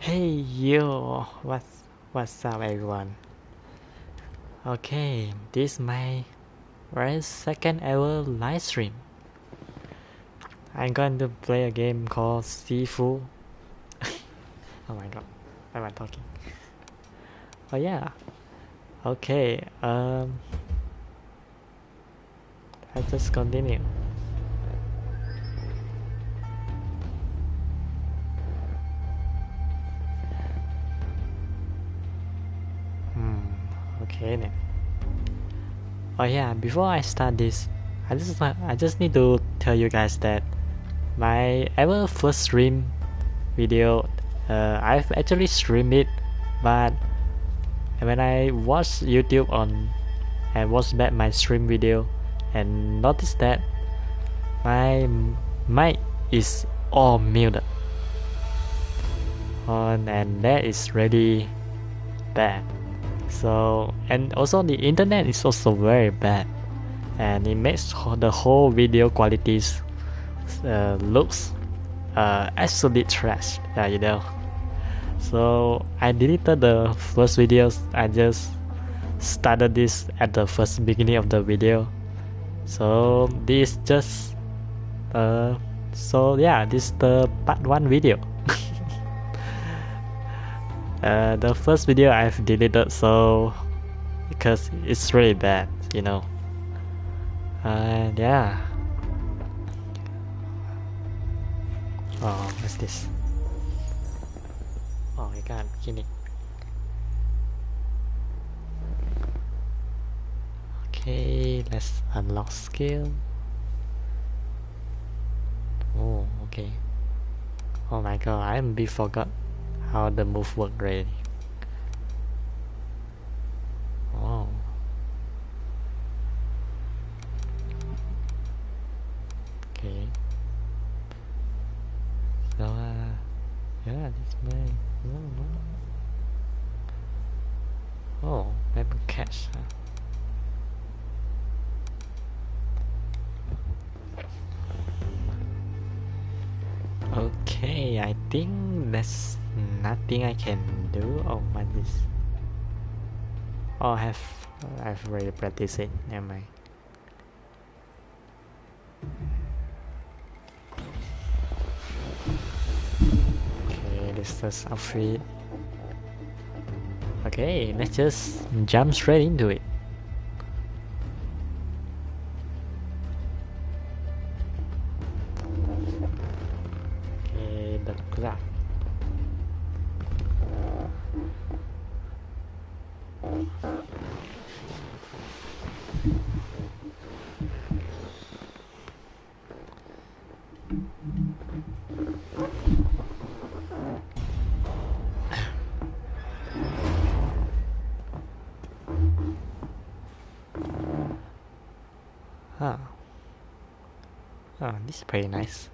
Hey yo, what's up everyone? Okay, this is my second ever live stream. I'm going to play a game called Sifu. Oh my god, why am I talking? Oh yeah. Okay, I just continue. Okay then. Oh yeah, before I start this, I just need to tell you guys that my ever first stream video, I've actually streamed it, but when I watched YouTube on and watched back my stream video and noticed that my mic is all muted on, and that is really bad. So, and also the internet is also very bad, and it makes the whole video qualities looks absolute trash. Yeah, you know. So I deleted the first videos. I just started this at the first beginning of the video. So this just this is the part 1 video. The first video I've deleted, so because it's really bad, you know. Yeah. Oh, what's this? Oh my god, kidding. Okay, let's unlock skill. Oh, okay. Oh my god, I forgot how the move work really. Oh. Okay. So yeah, this may oh, maybe catch. Okay, I think there's nothing I can do. Oh, what is? Oh, I've already practiced it. Never mind. Okay, this is outfit. Okay, let's just jump straight into it. Okay, bật ra. Huh. Oh, this is pretty nice.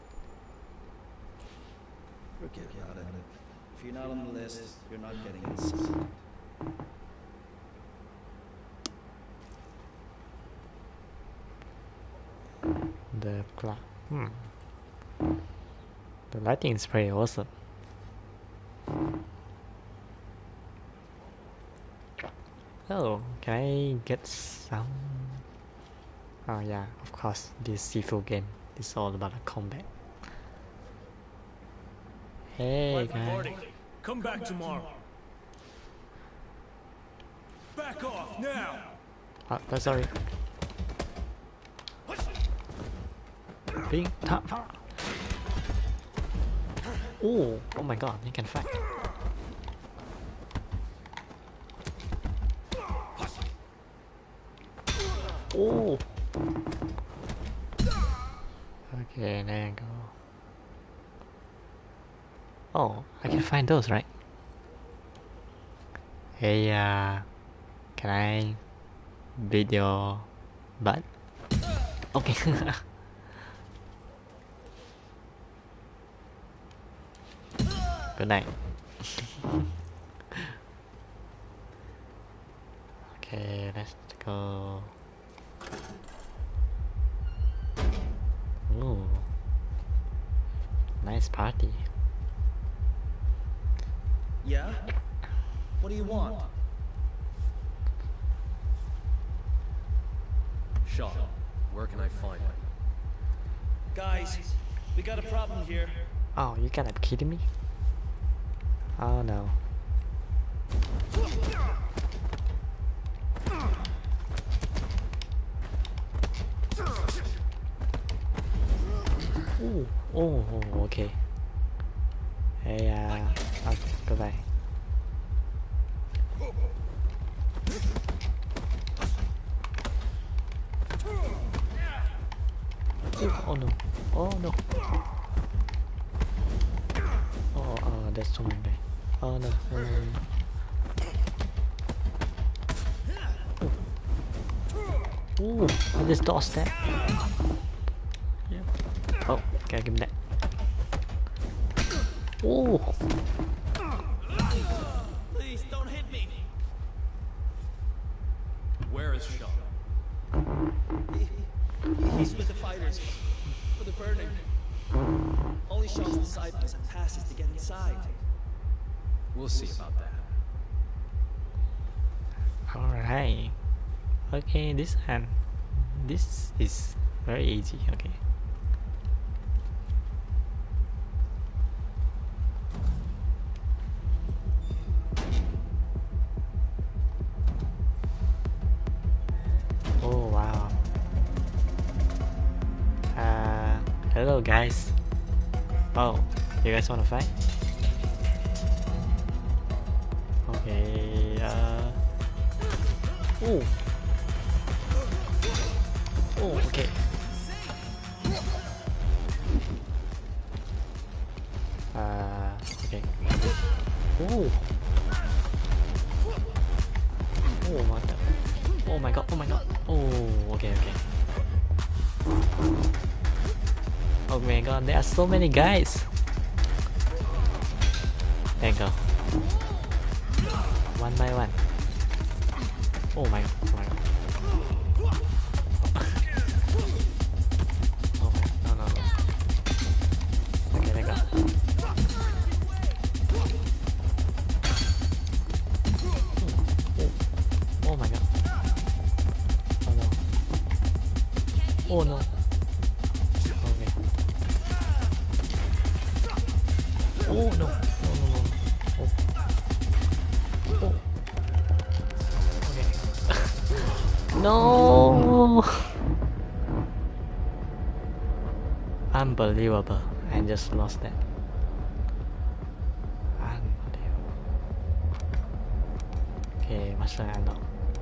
Forget about it. If you're not on the list, you're not getting inside. The clock. The lighting is pretty awesome. Oh, can I get some? Oh yeah, of course, this Sifu game is all about combat. Hey guys. Come back tomorrow. Back off now. Oh, sorry. Big top. Oh my god, you can fight. Oh. Okay, there you go. Oh, I can find those, right? Hey, can I beat your butt? Okay. Good night. Okay, let's go. Ooh, nice party. Yeah? What do you want? Shaw, where can I find him? Guys, we got a problem here. Oh, you gotta be kidding me? Oh no. Ooh. Oh, okay. Hey, goodbye. Ooh, oh no. Oh no. That's too many guys. Oh no. Ooh, I just dodged that. Yeah. Oh, gotta give me that. Ooh. Please, don't hit me. Where is Shaw? He's with the fighters. For the burning. Only Shaw's disciples have passes to get inside. We'll see about that. Alright. Okay, this is very easy. Okay. Oh wow. Hello guys. Oh, you guys wanna fight? Okay, oh. Oh, okay. Okay. Oh. Oh, what the? Oh my god, oh my god. Oh, okay. Oh my god, there are so many guys. There you go. One by one. Oh my god, oh my god. Oh my, no. Okay, there you go. Oh my god. Oh no. Oh no. Okay. Oh no. No. Oh. Okay. No. Unbelievable. I just lost that. Unbelievable. Okay, what should I unlock?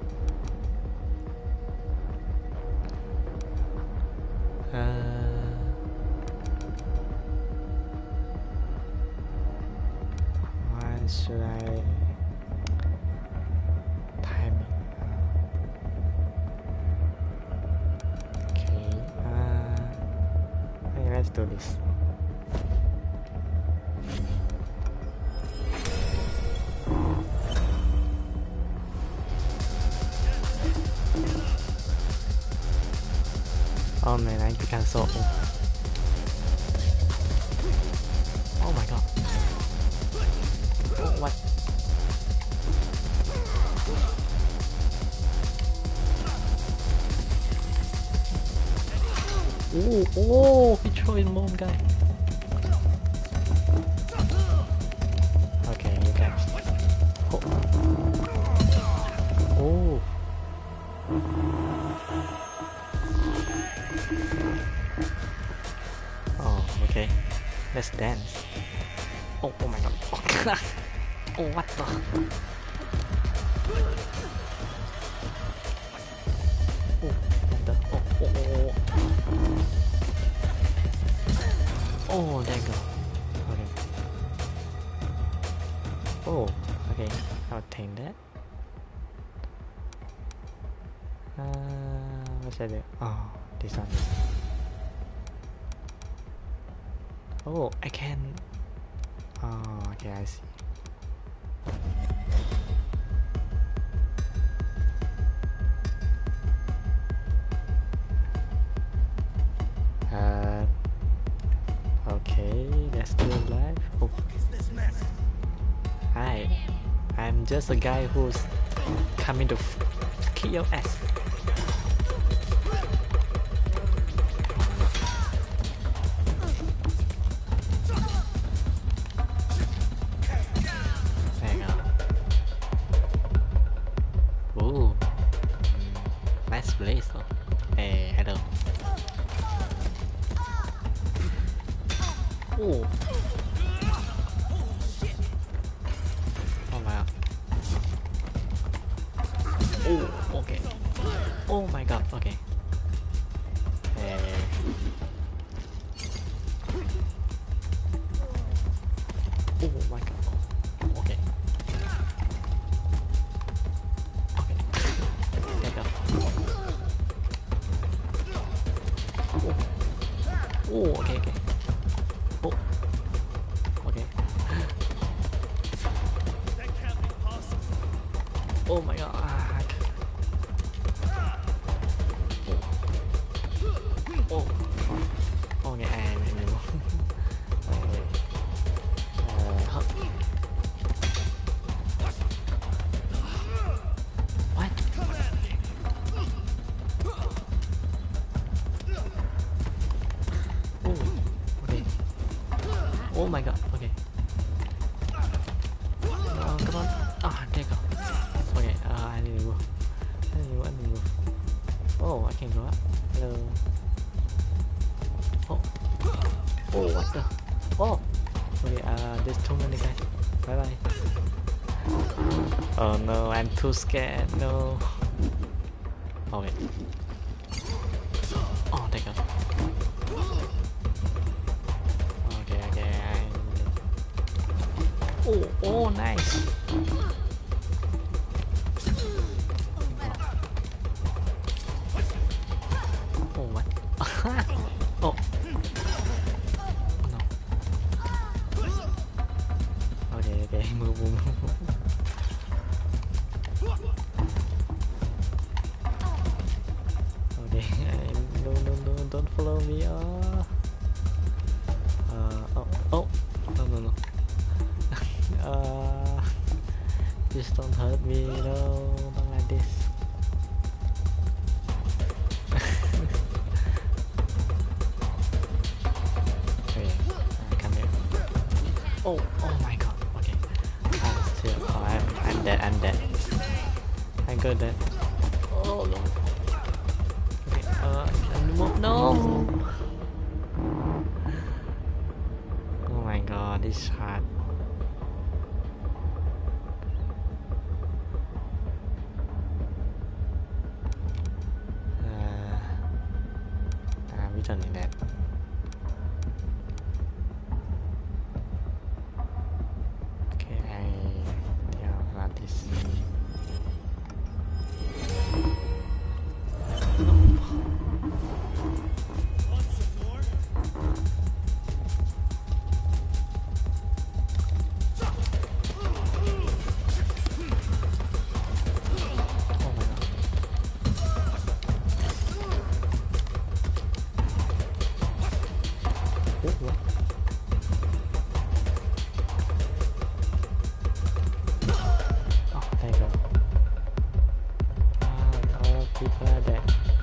What should I timing? Okay, okay, let's do this. Oh man, I become so old. Oh my god. Oh, what? Oh, he threw his mom guy. Okay, you guys. Oh. Oh. Oh, okay. Let's dance. Oh my god. Oh, what the? Oh, there you go. Okay. Oh, okay. I'll take that. What should I do? Oh, this one. Oh, I can. Oh, okay, I see. Okay, that's still alive. Oh. Hi. just a guy who's coming to kill your ass. There you go. Ooh, nice place though. Hey, hello. Ooh. Oh my god. Oh, okay. Oh my god, okay. Hey. Oh my god. Okay. Okay. There you go. Oh. Oh, okay, okay. Oh. Okay. That can't be possible. Oh my god. Oh. Okay, and what? Oh, okay. Oh my god, okay. Come on. Ah, there you go. Okay, I need to move. I need to move. Oh, I can go up. Hello. Oh. Oh, what the? Oh. Okay, there's too many guys. Bye bye. Oh no, I'm too scared. No. Oh wait. Oh, there you go. Okay, okay. Oh, oh, nice. Oh, what? Oh. No. Okay, okay. Move, move, move. Okay, no, no, no, don't follow me. Oh, oh, no, no, no. Just don't hurt me, no, don't like this. Okay, come here. Oh, oh my god. Okay, I'm still. Oh, I'm dead. I'm dead. I got dead. Oh no. Okay, move. No. Oh my god, this is hard. We don't need that. Okay, yeah, not this. Want some more? Oh my god. Oh, what? Oh, there you go. All people are dead.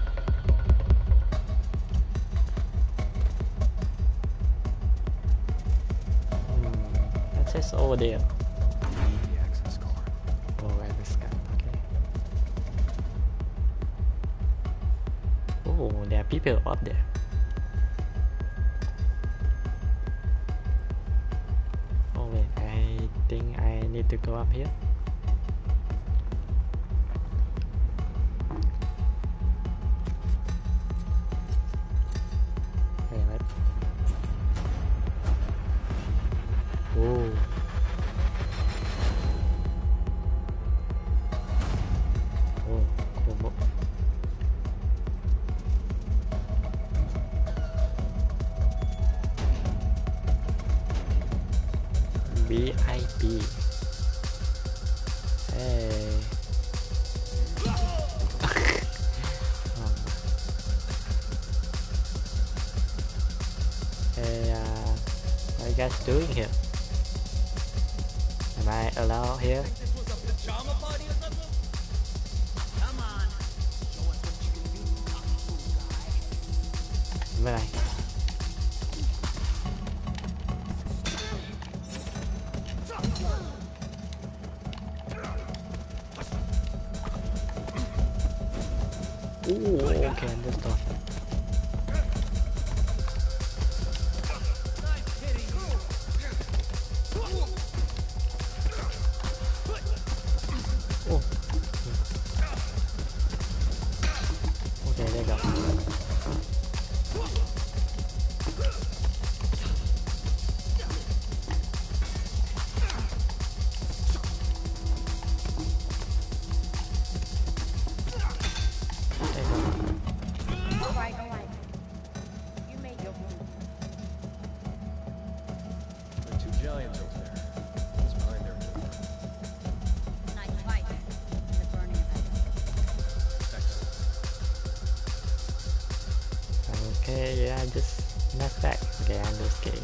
That's just over there. The access card. Oh, where this guy? Okay. Oh, there are people up there. Oh wait, I think I need to go up here. Okay, right. Oh. Oh, cool. VIP. Hey. Hey, what are you guys doing here? Am I allowed here? This was a ไม่เป็นไรโอเคเดี๋ยวต่อโอ้โอเคได้แล้วOkay, yeah, just mess back. Okay, I'm just kidding.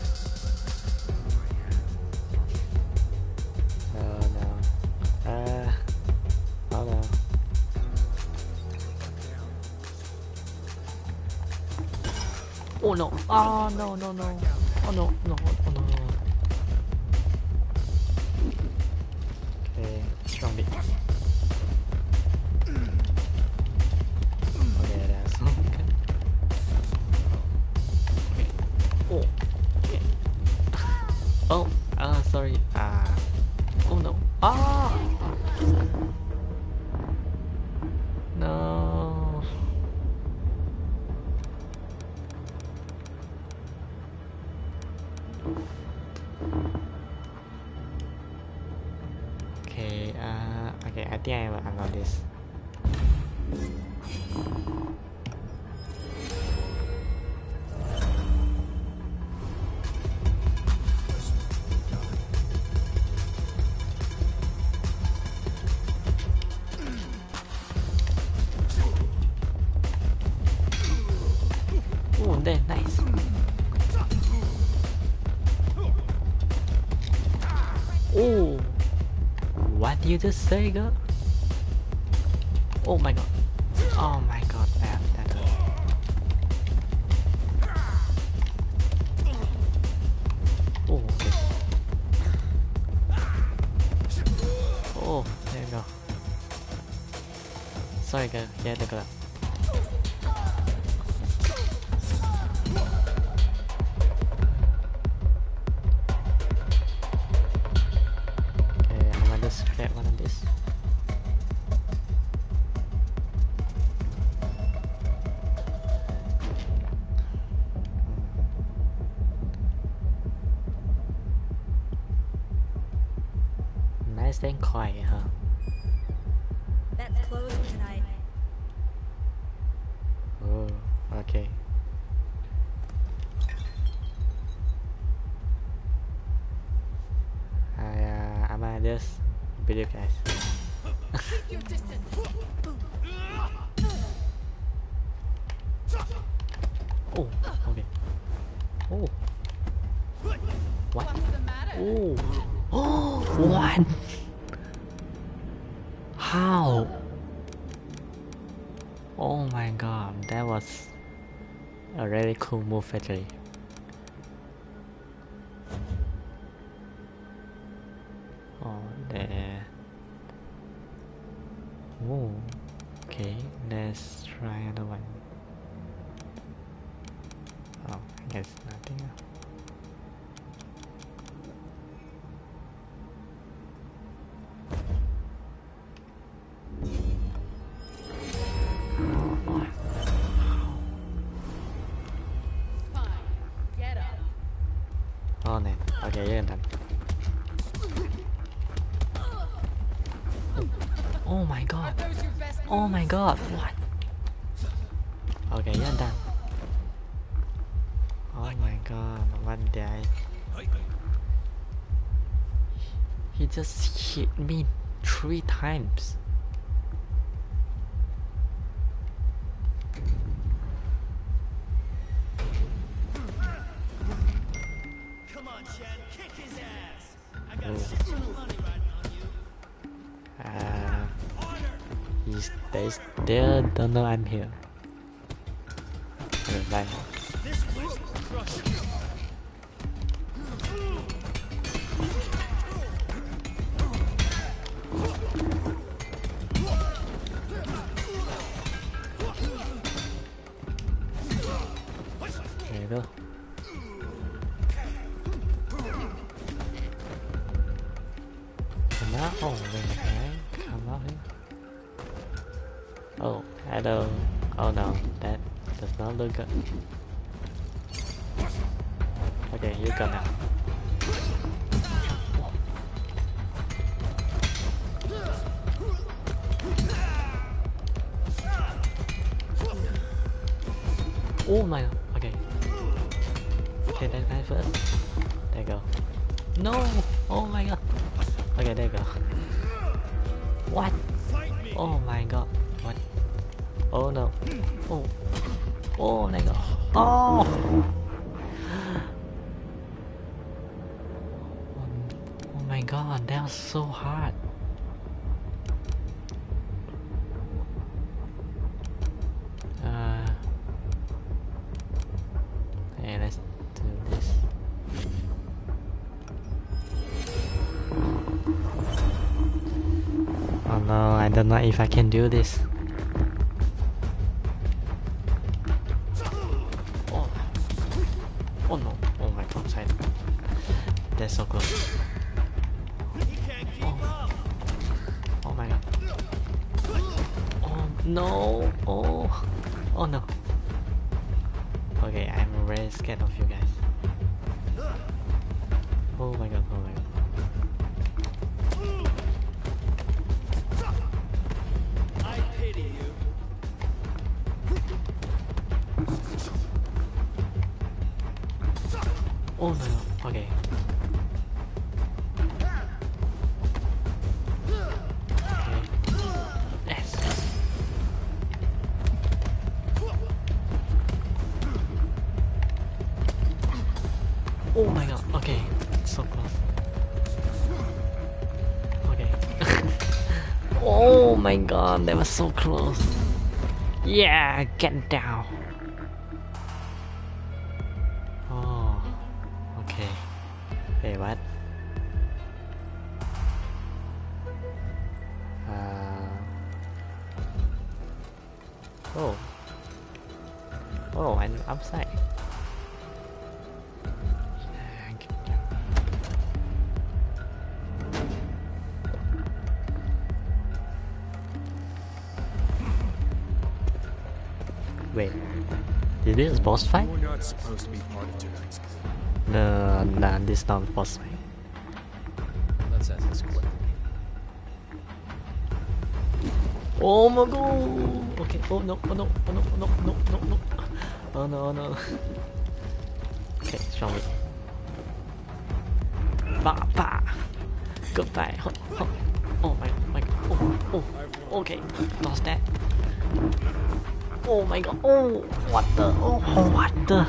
Oh no. Oh no. Oh no. Oh no, no, no. Oh no, no, oh no. Okay, strong bit. Okay, that's okay. Oh, okay. Oh, sorry. Oh no. Ah! No. Okay, okay, I think I will unlock this. Oh, there, nice. Oh, what did you just say, girl? Oh my god. Oh my god, that hurt. Oh, okay. Oh, there you go. Sorry, girl. Yeah, the girl. Okay, I'm gonna just grab one of this. Nice and quiet, huh? That's closing tonight. Oh, okay. I'm gonna just believe guys. Keep your distance. Oh, okay. Oh. What? What's the matter? Oh. Oh, what? How? Oh my god, that was a really cool move actually. Oh, there. Oh, okay, let's try another one. Oh, I guess nothing else. Fine. Get up. Oh, nè, ok, với anh Thành. Oh my god. Those your best Oh my god, what? Ok, với anh Thành. Oh my god, one day. He just hit me 3 times. Come on, Chad, kick his ass. I got a shit ton of money riding on you. They still don't know I'm here. Okay, bye. This place will crush you. There you go. Come out. Oh, wait, okay. Come out here. Oh, hello. Oh no, that does not look good. Okay, you go now. Oh my god, okay. Okay, that guy first. There you go. No! Oh my god. Okay, there you go. What? Oh my god. What? Oh no. Oh. Oh my god. Oh! Oh my god, that was so hard. Okay, let's do this. Oh no, I don't know if I can do this. Oh, oh no, oh my god, side. That's so close. Oh, oh my god. Oh no, oh, oh no. Okay, I'm very scared of you guys. Oh my god, oh my god. I pity you. Oh my god, okay. Yes. Oh my god, okay. So close. Okay. Oh my god, that was so close. Yeah, get down. Oh, okay. Wait, what? Oh. Oh, and upside. Wait, is this boss fight? You're not supposed to be part of tonight's. No, nah, this is not boss fight. Let's end this quickly. Oh my god! Okay, oh no, oh no, oh no, oh no, no, no, no. Oh no, oh no. Okay, strong me. Bah, bah. Goodbye. Oh my god. Oh, okay. Lost that. Oh my god. Oh, what the? Oh, what the?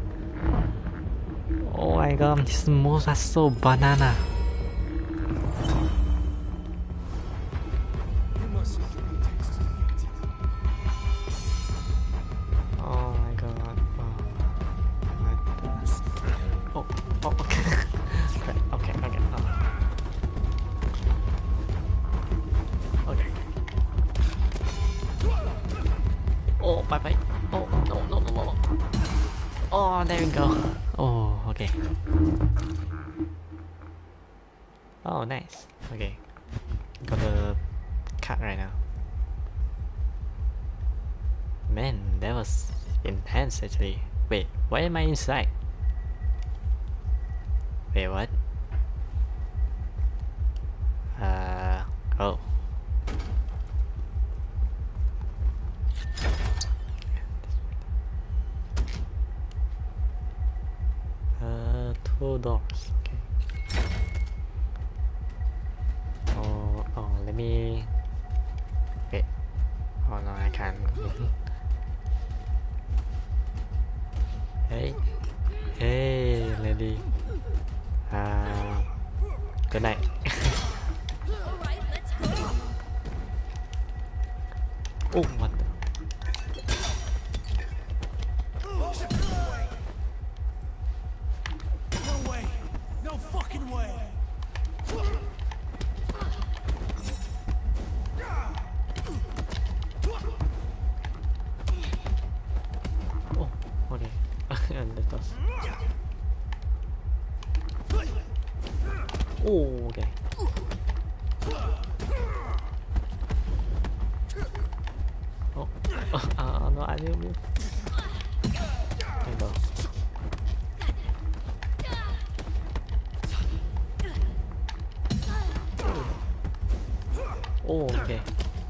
Oh my god, these moves are so banana. You must enjoy the taste of guillotine. Oh my god. Oh, oh, okay. Okay, okay. Okay. Oh, bye bye. Oh, no, no, no, no. Oh, there we go. Oh, okay. Oh, nice. Okay. Got the cut right now. Man, that was intense actually. Wait, why am I inside? Wait, what? Oh. Two doors. Okay. Oh, let me. Wait. Oh no, I can't. Hey, hey, lady. Good night. Alright, let's go. Oh, what? The? and let us. Oh, okay. Oh, no, I didn't move. There you go. Oh, okay.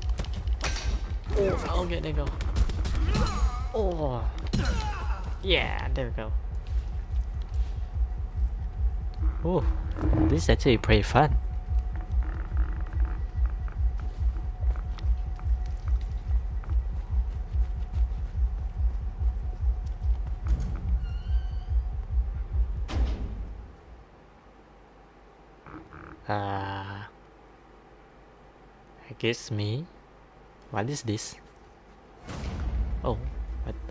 Oh, okay, there you go. Oh, yeah, there we go. Oh, this is actually pretty fun. I guess me. What is this? Oh, what the?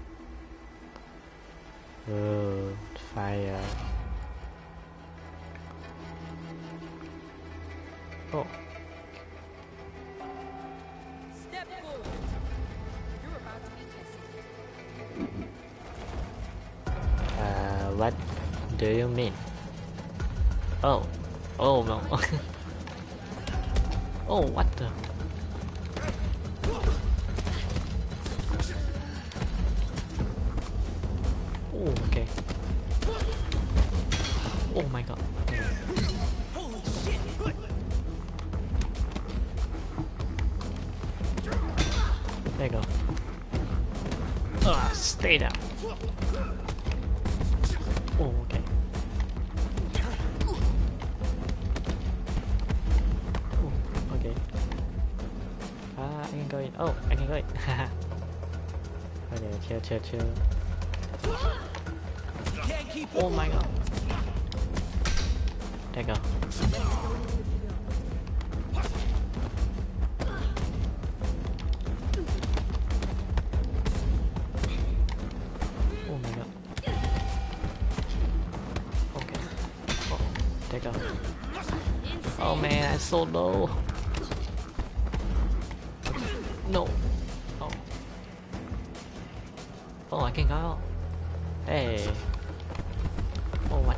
Oh, fire. Oh, Step forward. You're about to be tested. what do you mean? Oh, oh no. Oh, what the? Oh, okay. Oh my god. Holy shit! There you go. Stay down. Oh, okay. Oh, okay. I can go in. Oh, I can go in. Okay, chill. Can't keep Oh my god. There you go. Oh my god. Okay. Oh, there you go. Oh man, I'm so low. No. Oh. Oh, I can go out. Hey. Oh, what?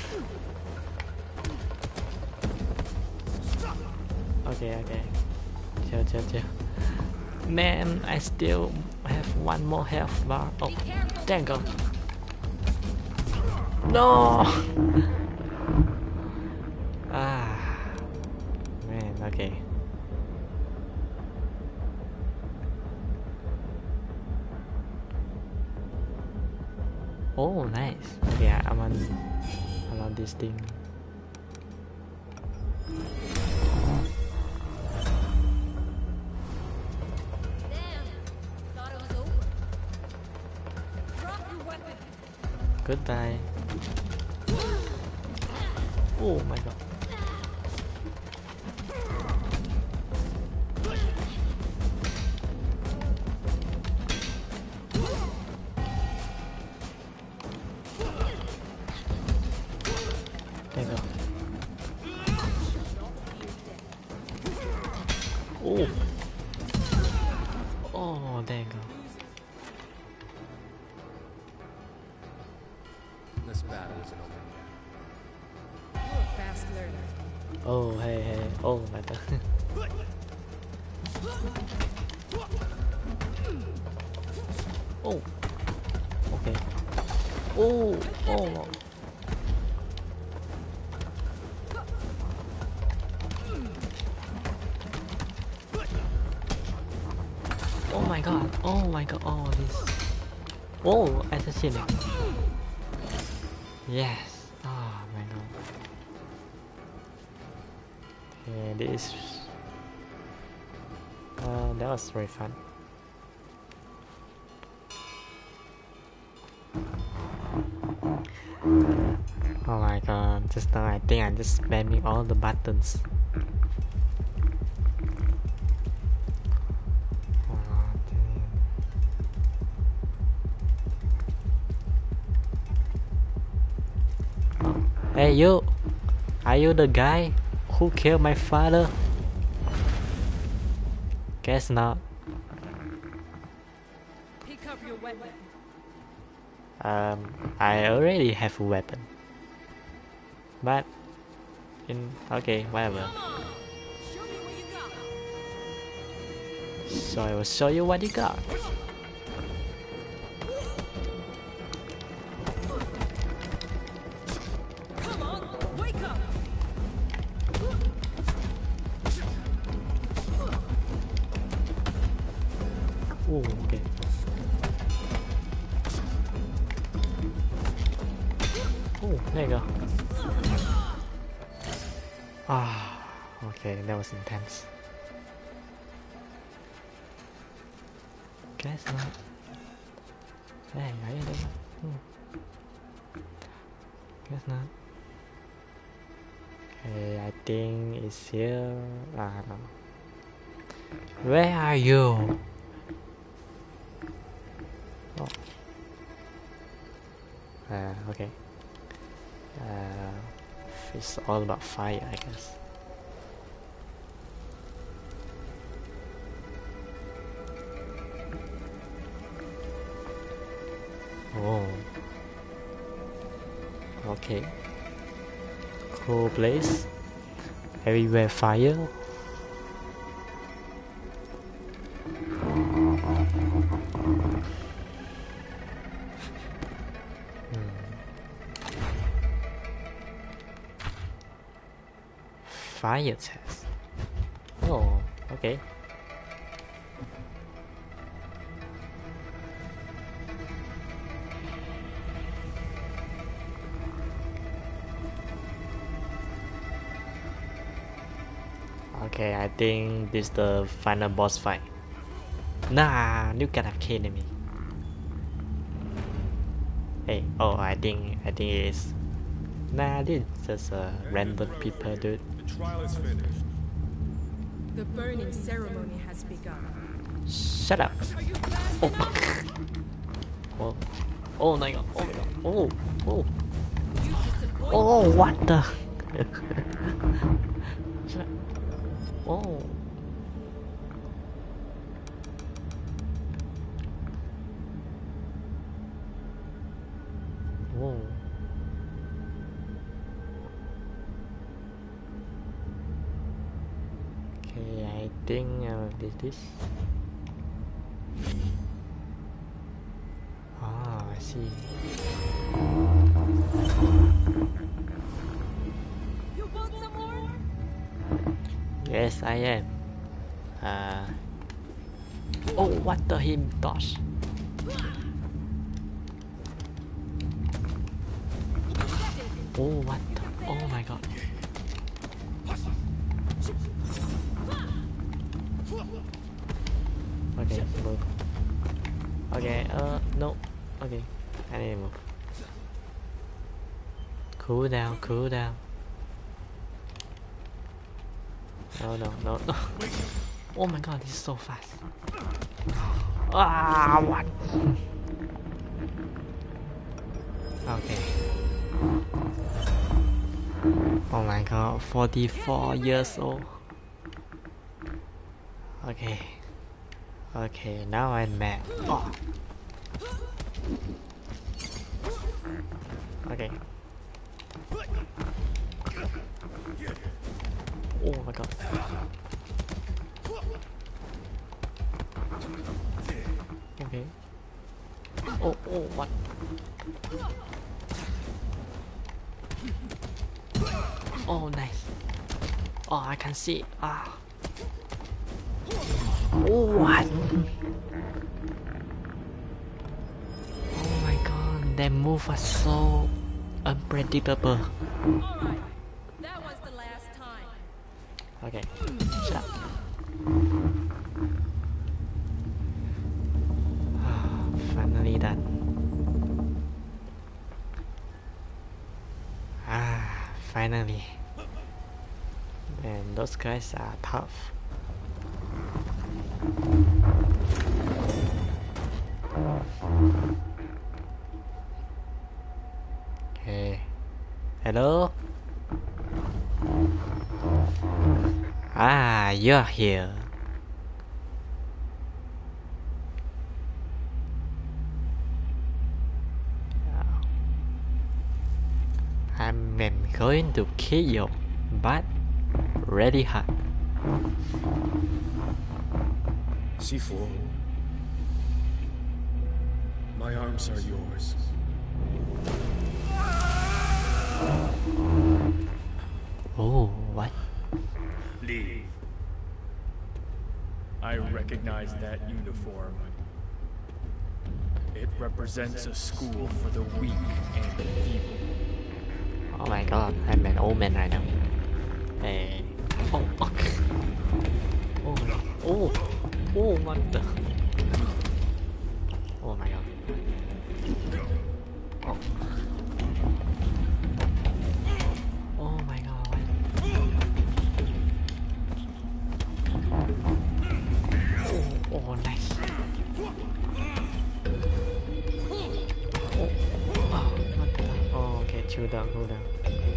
Okay. Chill. Man, I still have one more health bar. Oh, there you go. No! Man, okay. Oh, nice. Yeah, I'm on this thing. Damn. Thought it was over. Drop your weapon. Goodbye. Oh my god. There you go. Oh. Oh, there you go. This battle isn't over yet. You're a fast learner. Oh, hey. Oh my god. Oh. Okay. Oh. Oh my god. Oh, this. Oh, assassin. Yes. Oh my god. Okay, this. That was very fun. Oh my god, just now I think I'm just spamming all the buttons. Oh, damn. Hey you! Are you the guy who killed my father? Guess not. Pick up your weapon. I already have a weapon. But okay, whatever. Come on. Show me what you got. So I will show you what you got. Come on, wake up. Oh, okay. Oh, there you go. Ah, okay, that was intense. Guess not. Hey, are you there? Guess not. Okay, I think it's here. Ah, no. Where are you? Oh. Okay. It's all about fire, I guess. Oh. Okay. Cool place. Everywhere fire. Fire test. Oh, okay. Okay, I think this is the final boss fight. Nah, you gotta kidding me. Hey, oh, I think it is. Nah, this is just random people, dude. The trial is finished. The burning ceremony has begun. Shut up. Are you fast enough? Oh, oh my god, oh my god, oh, oh, You disappoint oh, what the? Shut up. Oh. Whoa. Okay, I think this. Ah, I see. You want some more? Yes, I am. Oh, what the him dodge? Oh, what the? Oh my god. Okay, move. Okay, no. Okay, I need to move. Cool down, cool down. No, no, no, no. Oh my god, this is so fast. Ah, what? Okay. Oh my god, 44 years old. Okay. Okay, now I'm mad. Oh. Okay. Oh my god. Okay. Oh, oh, what? Oh, nice. Oh, I can see. Ah. Oh, what? Oh my god, that move was so unpredictable. Alright. That was the last time. Okay, shut up. Finally done. Ah, finally. Man, those guys are tough. Okay. Hello? Ah, you're here. I'm going to kill you, but really hard. Sifu, my arms are yours. Oh, what? Leave. I recognize that uniform. It represents a school for the weak and feeble. Oh my god, I'm an old man right now. Hey. Oh, okay. Oh my god. Oh, oh, what the? Oh my god. Oh. Oh my god. Oh, oh, nice. Oh, oh, what the? Oh, okay, chill down, cool down.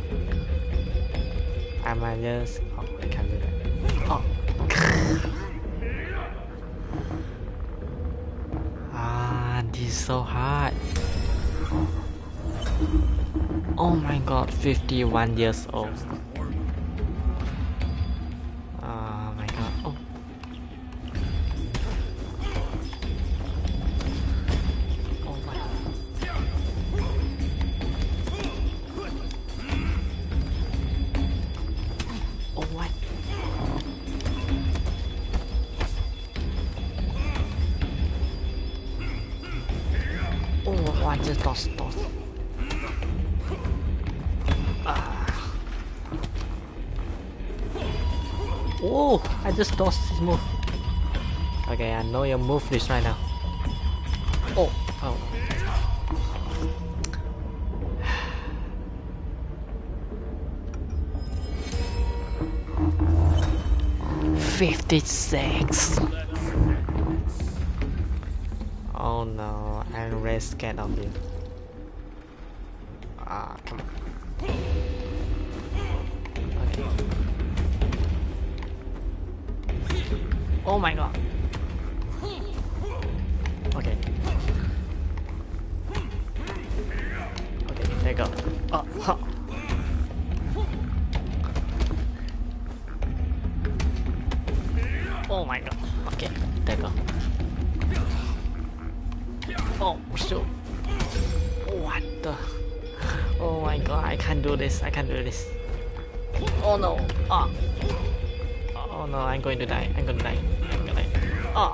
I might just. Oh, I can't do that. Oh. Ah, this is so hard. Oh my god, 51 years old. Oh my god. Oh. Oh my. Oh what? Oh, I just lost. Ah. Oh, I just lost his move. Okay, I know your move this right now. Oh, oh. 56. Oh no, I'm really scared of you. Ah, come on. Okay. Oh my god. Okay. Okay, there you go. Oh, huh. Oh my god. Okay, there you go. Oh, shoot. What the? Oh my god, I can't do this. I can't do this. Oh no. Ah. Oh no, I'm going to die. I'm gonna die. I'm gonna die. Ah.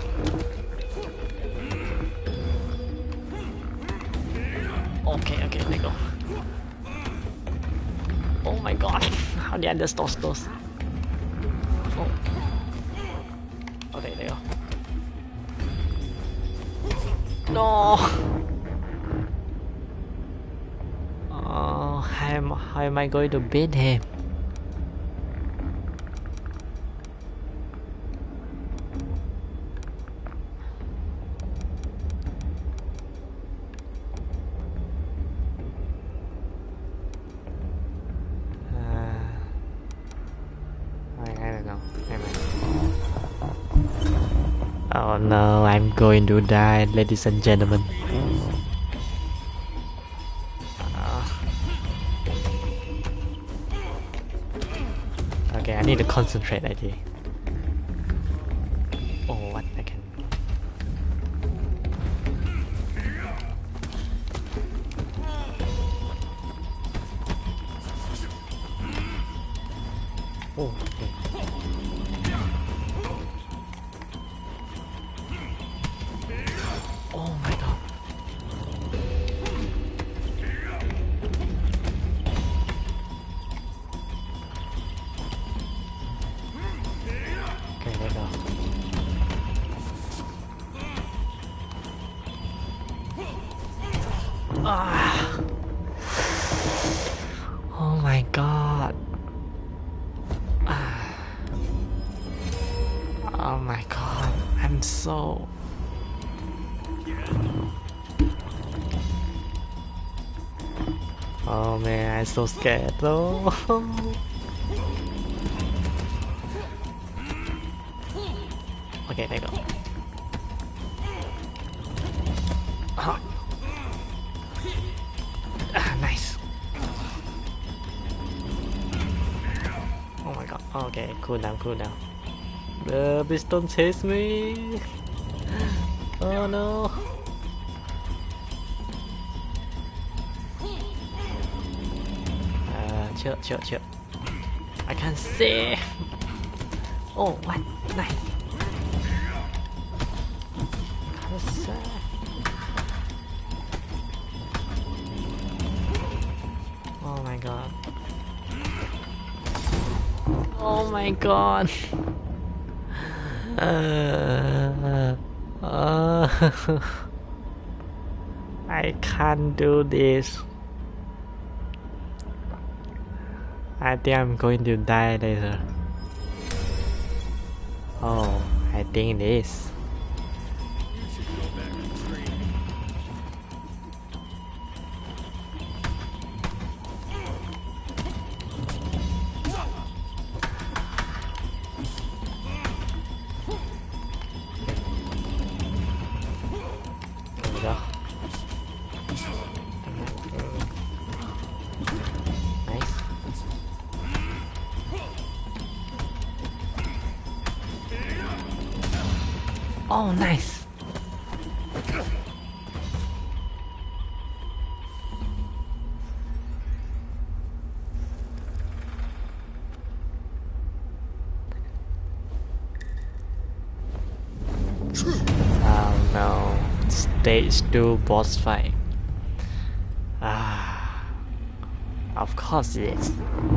Okay, okay, there you go. Oh my god. How did I just toss those? Oh. Okay, there you go. No. Oh, how am I going to beat him? I don't know. Oh no, I'm going to die, ladies and gentlemen. Okay, I need to concentrate actually. Oh, what I can. Oh, okay. Oh my god. Okay, there you go. Ah. Oh my god. Ah. Oh my god. I'm so. Oh man, I'm so scared though. Okay, there you go. Ah, nice. Okay, cool down, cool down. Please don't chase me. Oh no. Chill. I can't see. Oh, what? Nice. Oh my god. Oh my god. I can't do this. I think I'm going to die later. Oh, I think it is. You should go back to training. There we go. Nice. Oh, nice. Oh no. Stage 2 boss fight. Ah, of course it is.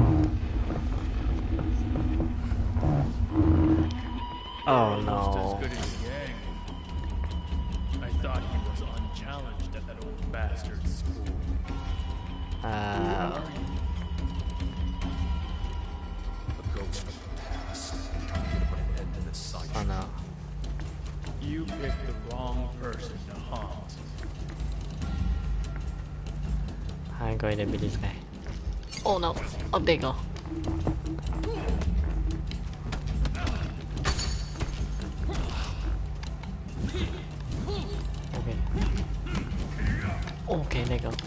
Oh Almost no. as good as Yang. I thought he was unchallenged at that old bastard's school. Uh, A ghost from the past. I'm gonna put an end to this cycle. oh no. You picked the wrong person to haunt. I'm going to be this guy. Oh no. Oh, there you go. Okay. Okay, there you go.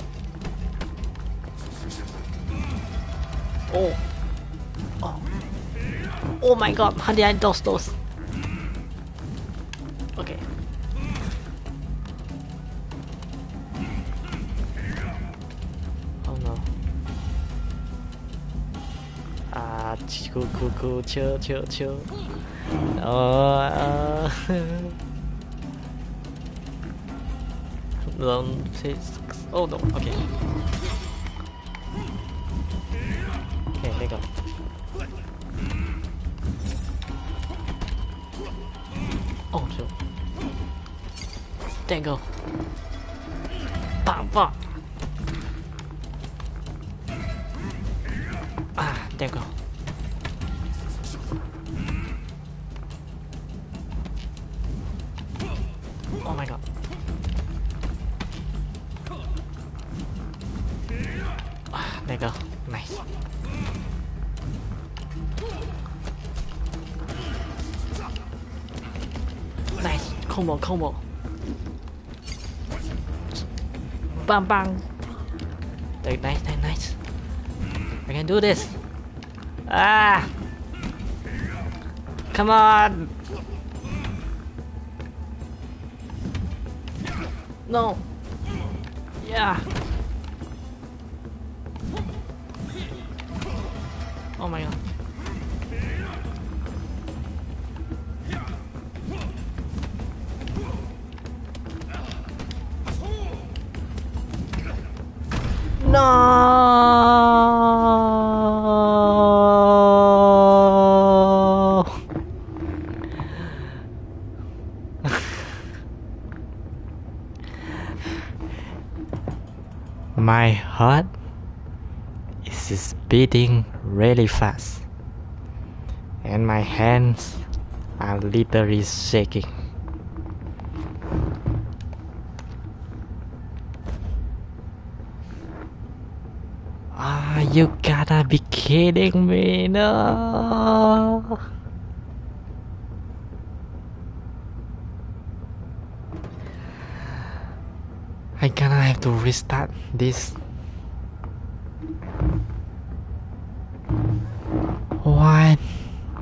Oh. Oh. Oh my god, how did I dodge those? Okay. Oh no. Cool, chill. Don't say. Oh no, okay. Okay, there you go. Oh, chill. There you go. Bam. Ah, there you go. Oh my god. Ah, there you go. Nice. Nice. Combo. Bang. Nice. I can do this. Ah! Come on! No! Yeah! Oh my god. No! My heart is beating really fast, and my hands are literally shaking. Ah, you gotta be kidding me, no! I gonna have to restart this. What?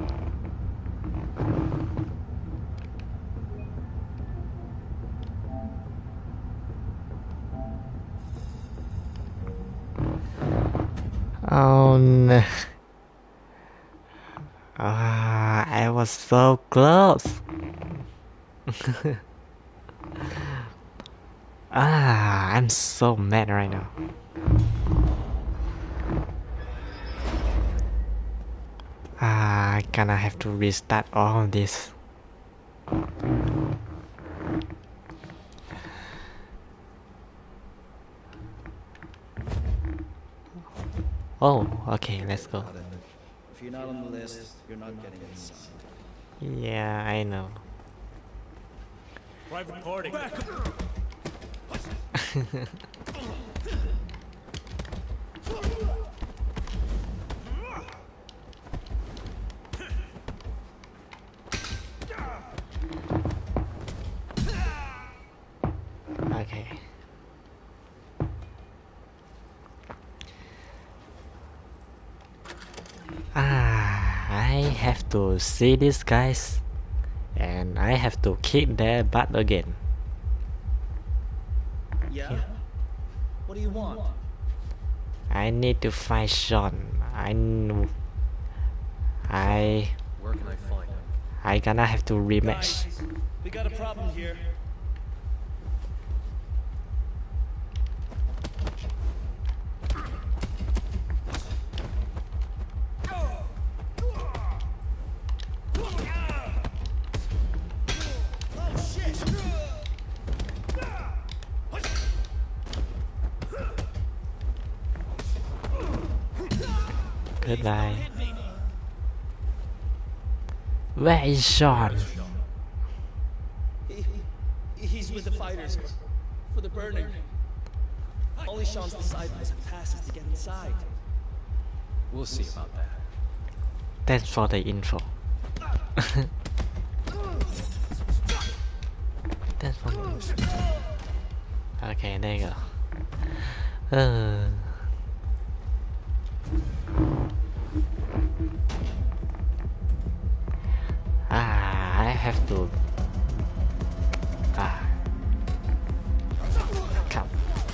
Oh no. Ah, I was so close. I'm so mad right now. I gonna have to restart all of this. Oh, okay, let's go. If you're not on the list, you're not getting inside. Yeah, I know. Private party. Okay. I have to see these guys and I have to kick their butt again. Yeah? What do you want? I need to find Sean. I Where can I find him? I gonna have to rematch. Guys, we got a problem here. Goodbye. Where is Sean? He's with the fighters for the burning. Only Sean's disciples have passes to get inside. We'll see about that. Thanks for the info. Thanks for the info. Okay, there you go. I have to. Come.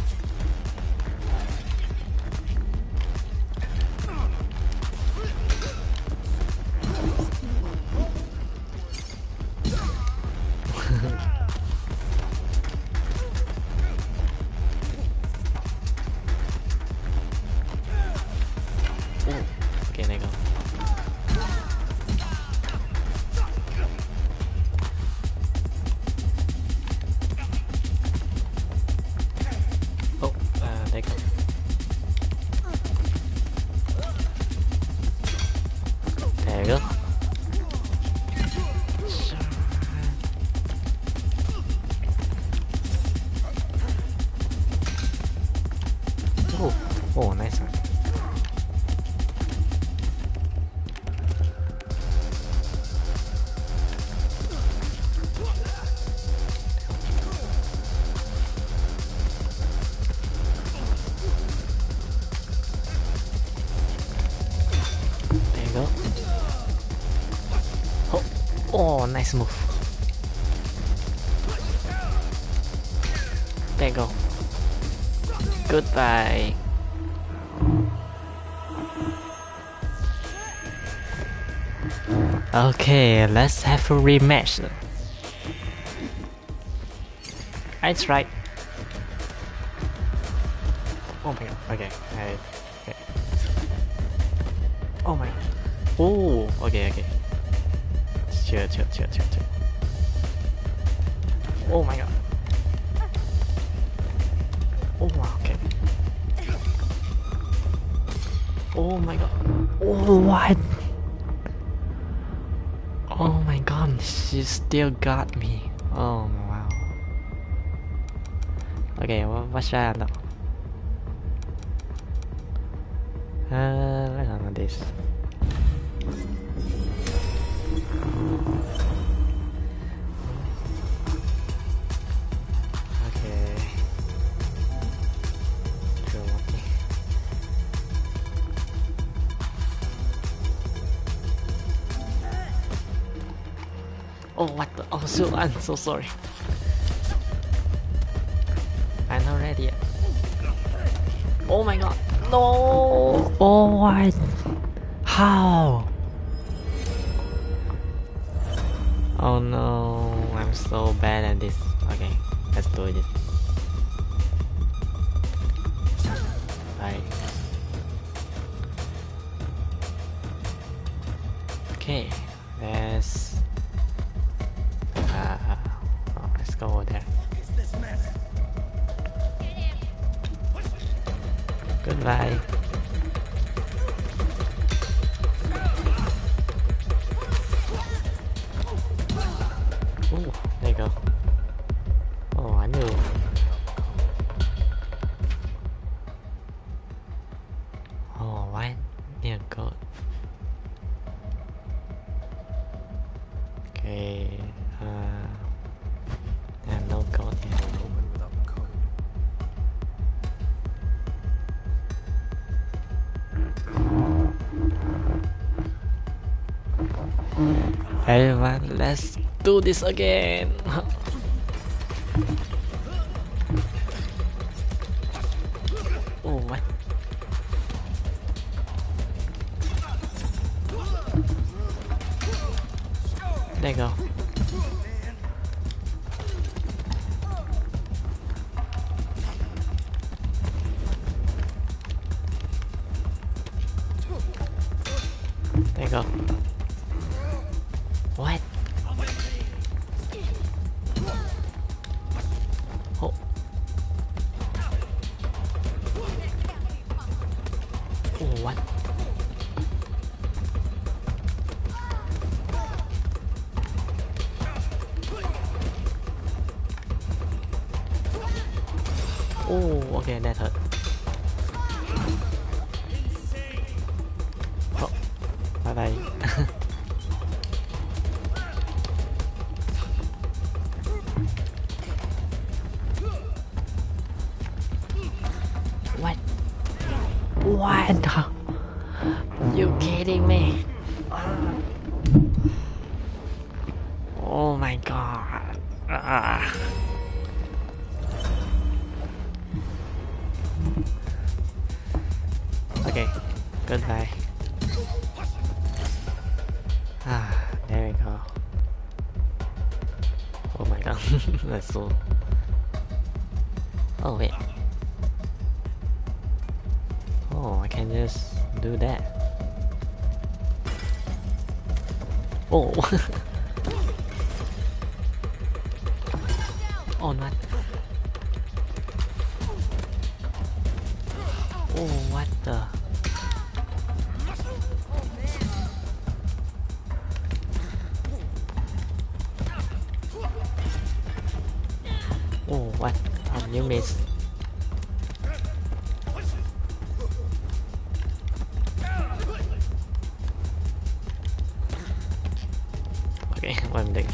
Okay, there you go. Oh, there you go. There you go. Oh, nice one. There you go. Oh, nice move. There you go. Goodbye. Okay, let's have a rematch. I tried. Oh my god. Okay. Okay. Oh my. Oh. Okay. Chill. Oh my god. Oh wow. Okay. Oh my god. Oh what? Oh my god, she still got me. Oh wow. Okay, what should I do? Let's do this. Okay. Oh what the? Oh so I'm so sorry. I'm not ready yet. Oh my god. No! Oh, what? How? Oh no, I'm so bad at this. Okay, let's do it. Right. Okay, let's go over there. Goodbye. Ooh, there you go. Oh, I knew. Oh, right near goat. Okay, there's no goat here. Open without the code. Everyone, let's do this again. Oh, what? There you go. There you go. What? Oh. Oh, what? Oh, okay, that hurt. Oh, bye bye. What? What? You kidding me? Oh my god. Ah. Okay, goodbye. There we go. Oh my god, that's so. Oh wait. Oh, I can just do that. Oh. Oh, not. Oh, what the? Oh, what? You missed. Okay, one thing.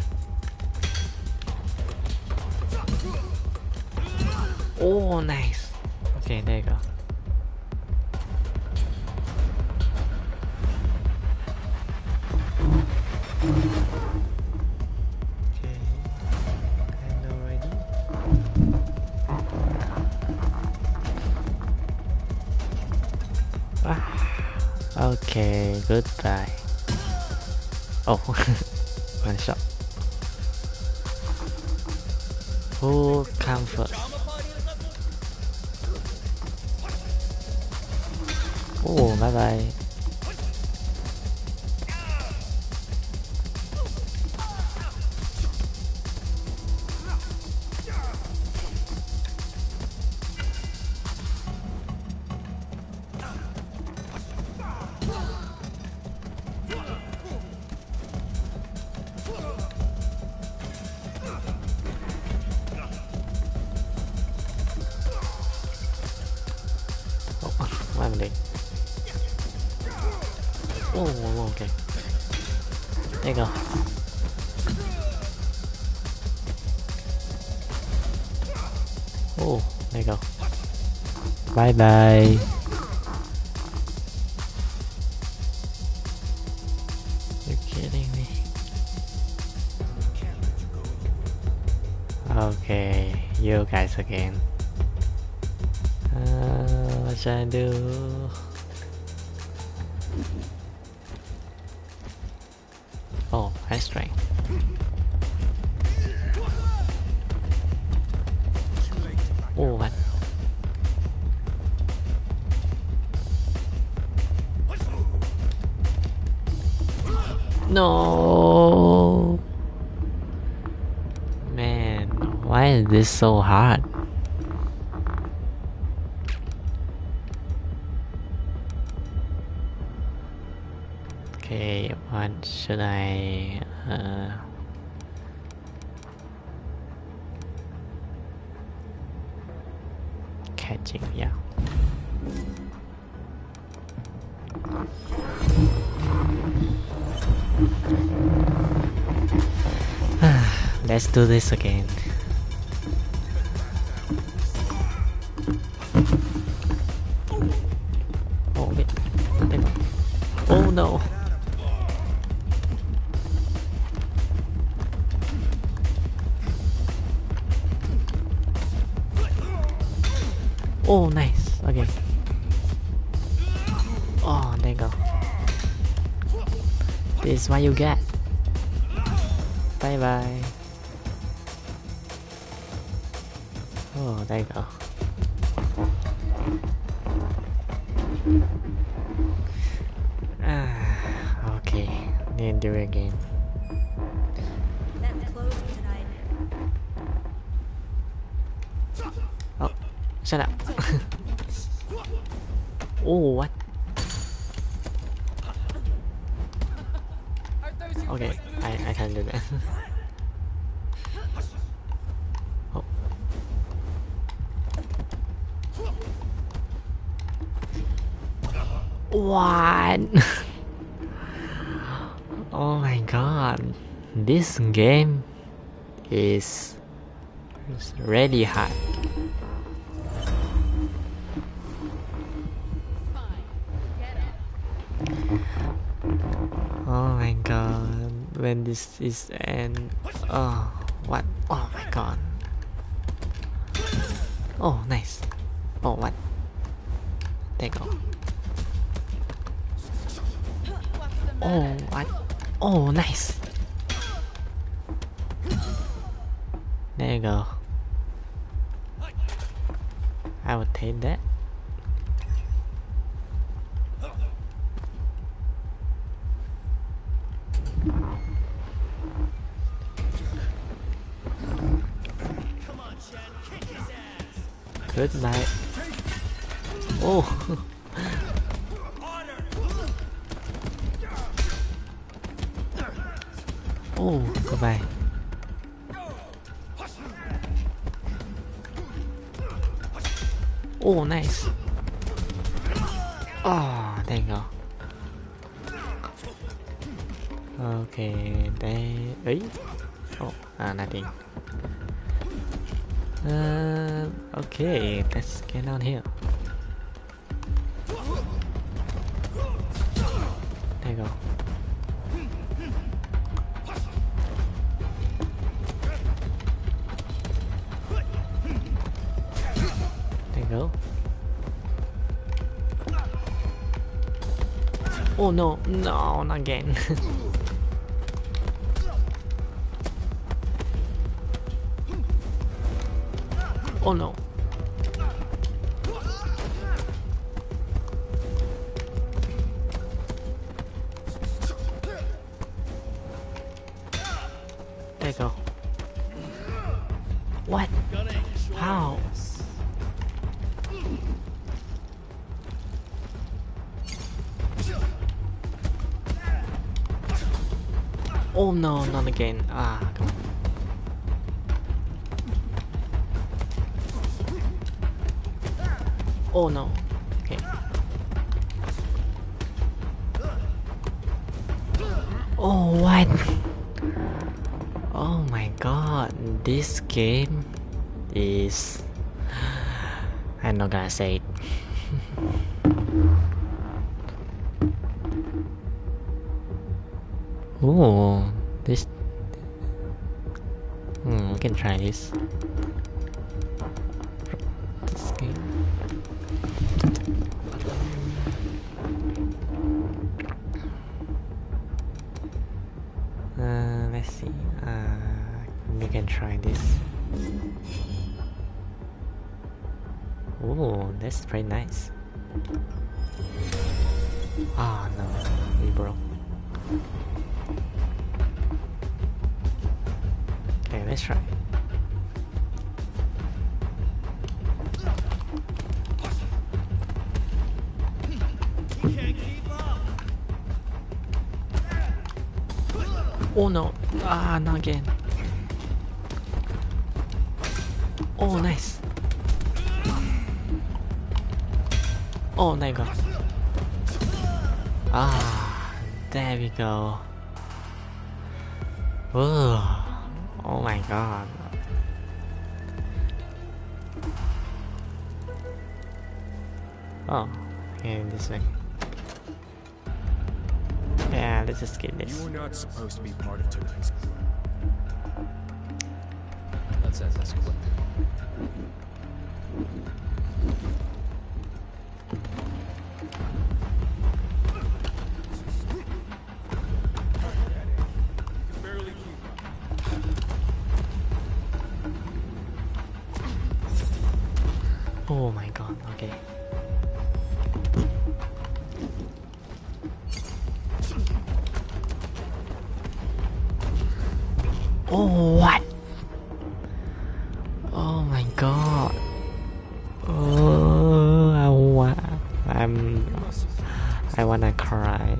Oh, nice. Okay, there you go. Okay, and already. Okay, goodbye. Oh, one shot. Who come first? Oh, bye bye. Oh, one day. Oh, okay. There you go. Oh, there you go. Bye bye. You're kidding me. Okay, you guys again. What should I do? Oh, high strength. Oh, what? No! Man, why is this so hard? Okay, what should I... catching, yeah. Let's do this again. Oh wait, oh no. Oh nice, okay. Oh, there you go. This is what you get. Bye bye. Oh, there you go. Okay, need to do it again. That's closing tonight. Oh, shut up. Oh, what? Okay, I can't do that. Oh. What? Oh my god, this game is really hard. Oh my god, when this is end. Oh, what? Oh my god. Oh, nice. Oh, what? There you go. Oh, what? Oh, nice. There you go. I would take that. Goodbye. Oh. Oh, goodbye. Oh, nice. Oh, there you go. Okay, there. Oh, nothing. Okay, let's get down here. There you go. There you go. Oh no, no, not again. Oh no. There you go. What? How? Oh no, not again. Ah, come on. Oh no. Okay. Oh, what? Oh my god, this game is... I'm not gonna say it. Oh, this... we can try this. This game. let's see. We can try this. Oh, that's pretty nice. Ah, no, we broke. Okay, let's try. Oh no! Ah, not again. Oh, nice. Oh, there you go. Ah, there we go. Oh my god. Oh, okay, this way. Yeah, let's just skip this. You were not supposed to be part of tonight's group. Let's end this quick. Barely keep up. Oh my god, okay. Oh, what? Oh my god. Oh, I wanna cry.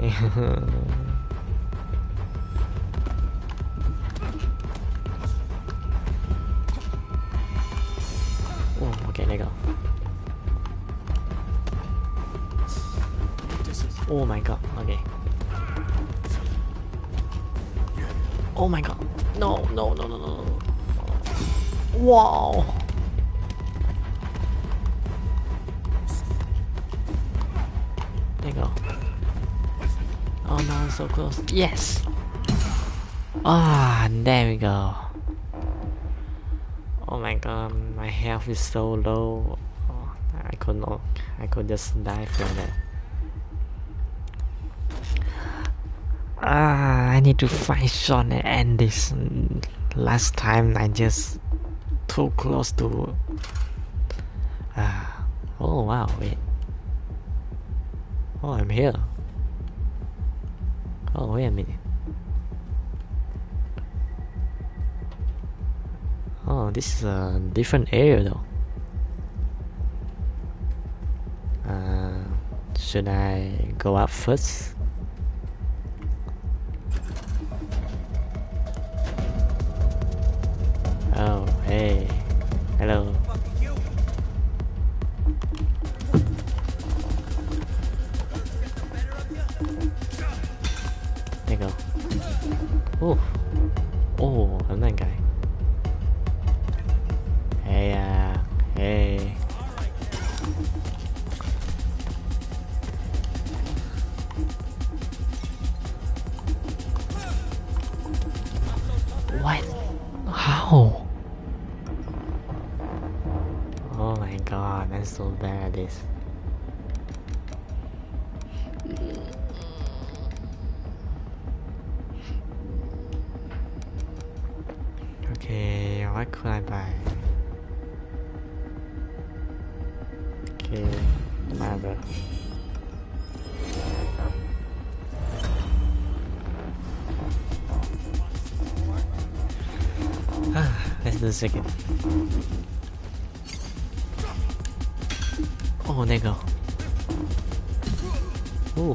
Oh, okay, there you go. Oh my god, okay. Oh my god. No, no, no, no, no. Wow. There you go. Oh no, so close. Yes. Ah, there we go. Oh my god, my health is so low. Oh, I could just die from that. Ah, I need to find Sean and end this. Last time I just too close to. Oh wow, wait. Oh, I'm here. Oh, wait a minute. Oh, this is a different area though. Should I go up first? Oh, hey. Hello. There you go. Oh. Oh, I'm that guy. Hey, hey. What? How? Oh my god, I'm so bad at this. Okay, what could I buy? Okay, marble. Let's do the second. Oh, there you go. Ooh.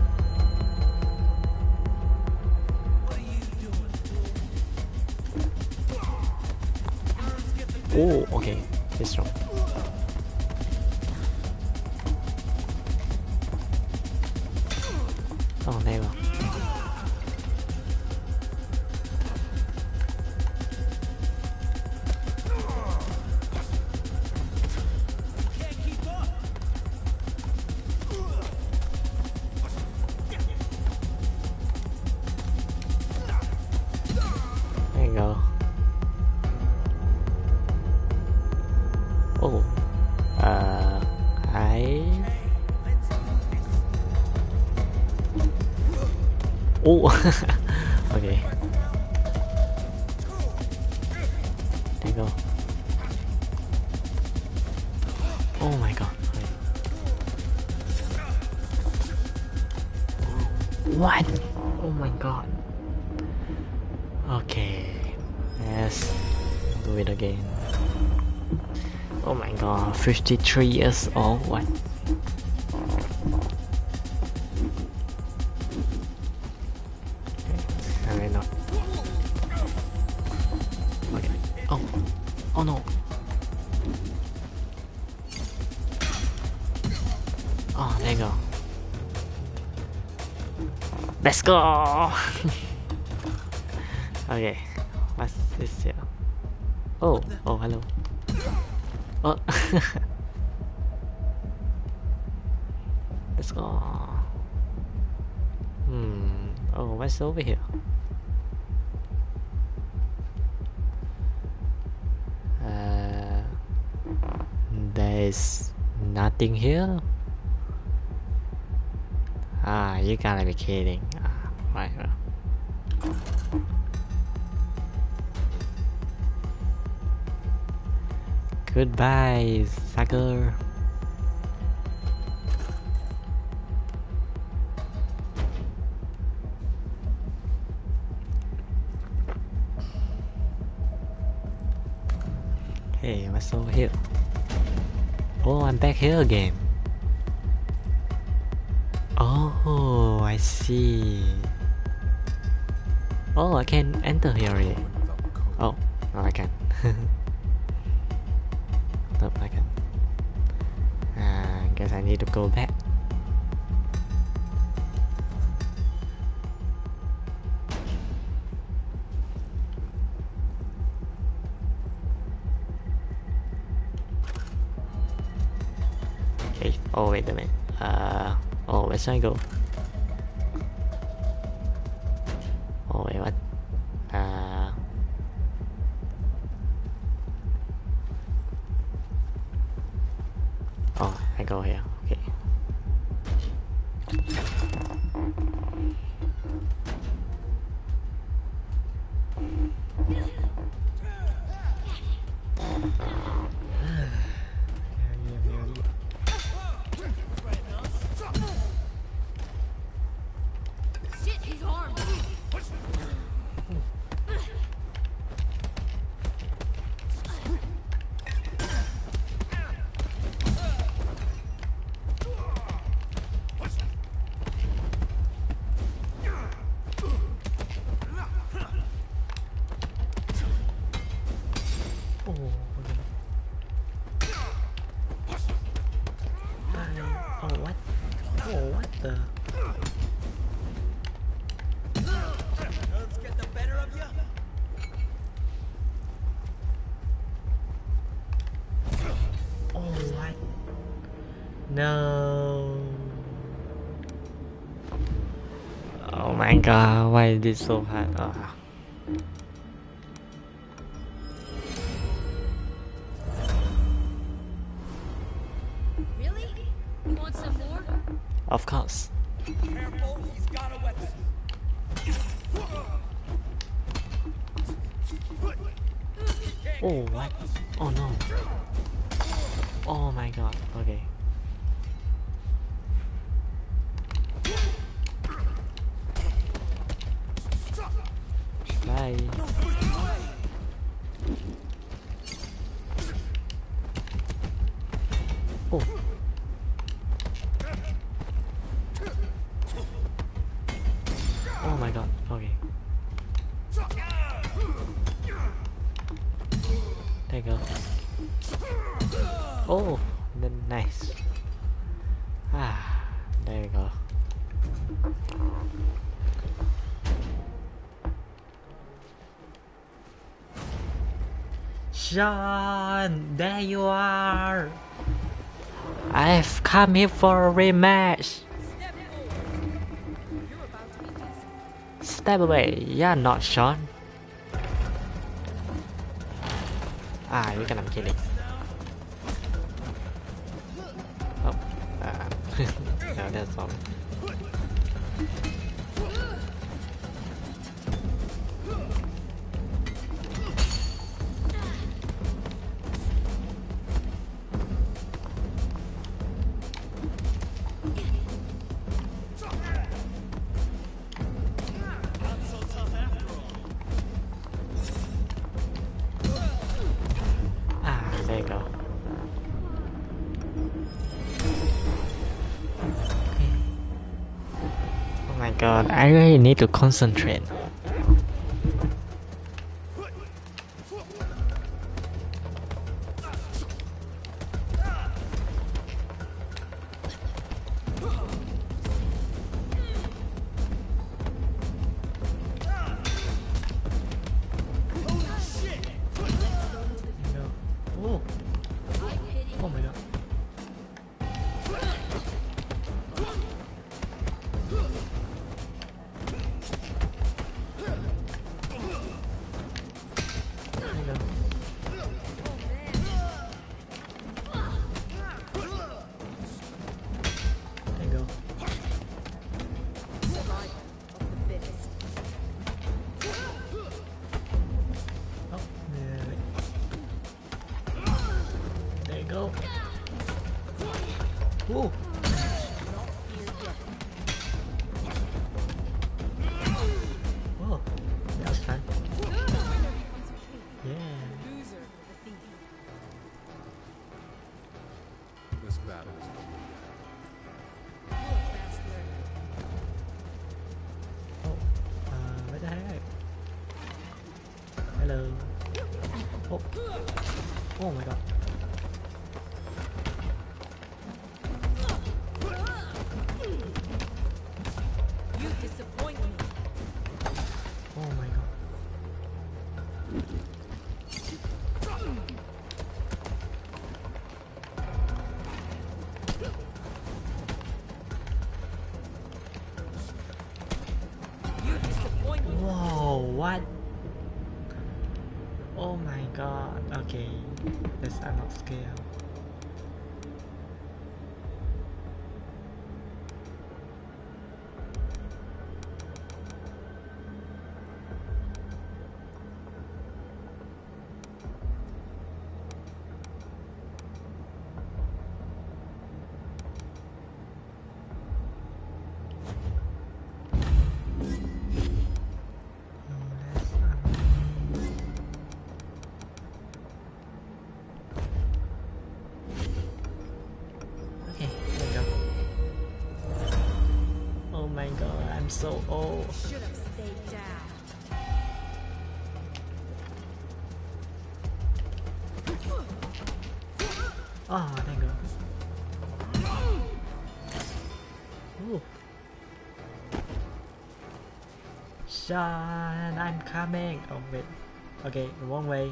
Oh, okay. It's strong. Oh, there you go. There you go. Oh, Oh, okay. go. Oh my god. What? Oh my god. Okay. Let's do it again. Oh my god. 53 years old. What? Okay. Not. Okay. Oh. Oh no. Oh, there you go. Let's go! Okay, what's this here? Oh, oh, hello. Oh, let's go. Oh, what's over here? There's nothing here. Ah, you gotta be kidding. Ah, right. Goodbye, sucker. Hey, what's over here? Oh, I'm back here again. Oh, I see. Oh, I can enter here already. Oh, no, I can. Nope, I can. Guess I need to go back. Okay. Oh, wait a minute. Oh, where should I go? Oh, wait, what? Oh, I go here. Okay. Shit, he's armed. Oh, what? Oh, what the? Let's get the better of you. Oh, what? No. Oh my god, why is this so hard? Ah. Really? You want some more? Of course. Careful, he's got a weapon. Oh, what? Oh no. Oh my god, okay. Bye. Oh. Oh my god, okay. There you go. Oh, then nice. Ah, there you go. Sean, there you are. I've come here for a rematch. Step forward. You're about to be tested. Step away. You're not Sean. Ah, you're gonna be kidding. Oh, no, that's all. god, I really need to concentrate. Oh, oh my god. There you go. Survival of the fittest. Oh, there you go. Whoa. Whoa, that was fun. Yeah. Loser the thief. This battle is over. You're a fast learner. Oh, what the heck? Hello. Oh, oh my god. You disappoint me. Oh my god. You disappoint me. Whoa, what? Oh my god. Okay, let's unlock scale. Let's okay, there we go. Oh my god, I'm so old. Should have stayed down. Oh, there you go. Ooh. Sean, I'm coming. Oh wait. Okay, wrong way.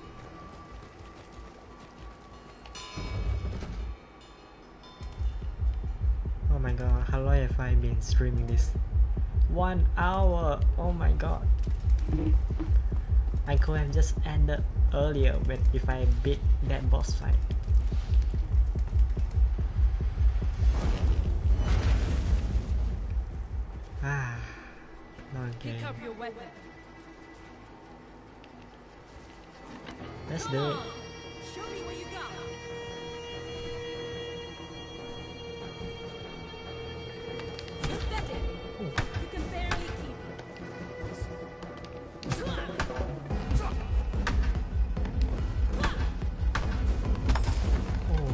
Oh my god, how long have I been streaming this? 1 hour! Oh my god. I could have just ended earlier when if I beat that boss fight. Ah, okay. Pick up your weapon. Let's do it. Show me what you got. Pathetic. You can barely keep Oh.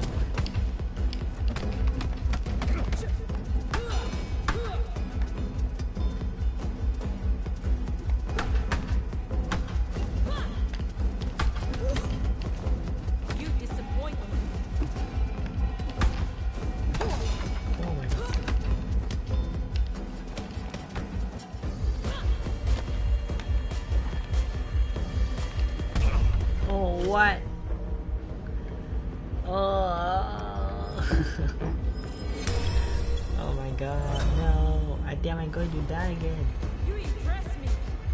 You disappoint me. Oh my god. Oh, what? Oh. Oh my god, no. I think I'm going to die again. You impress me.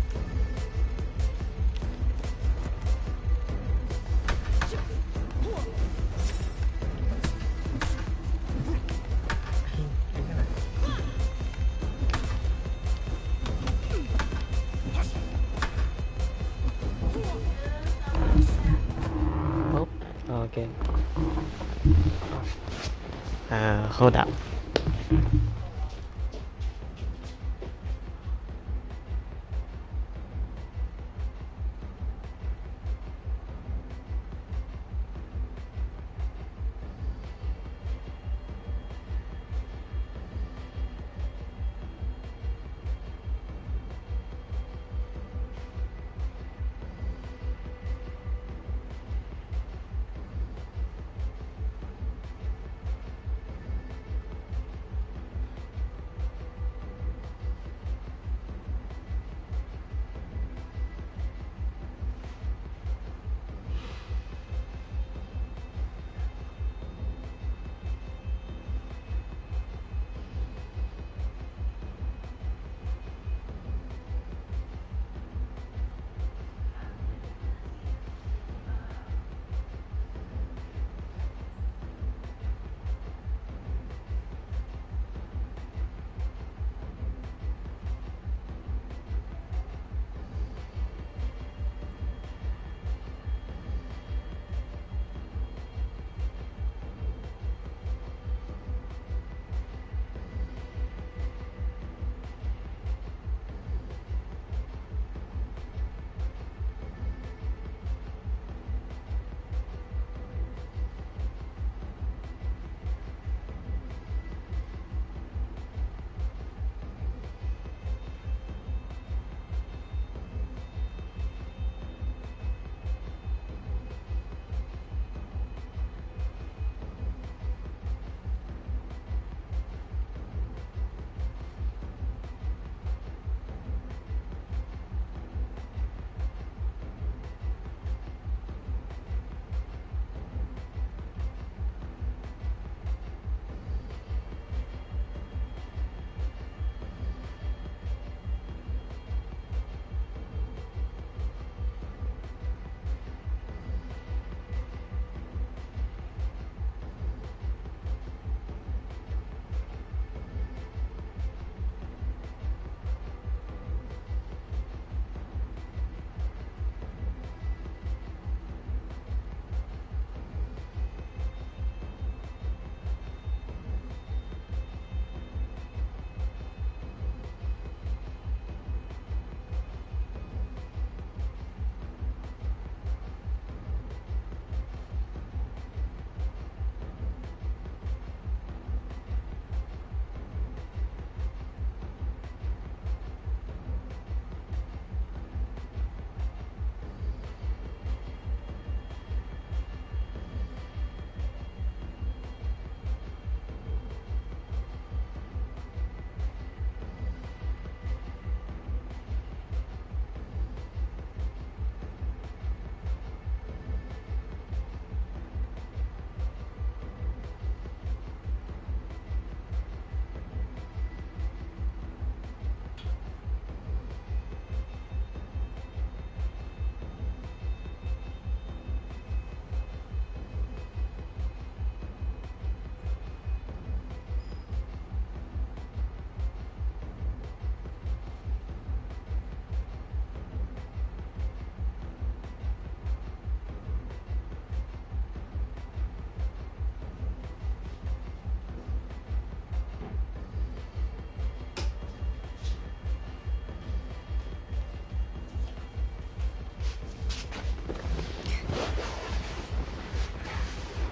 I gotta... Oh, okay. Hold up.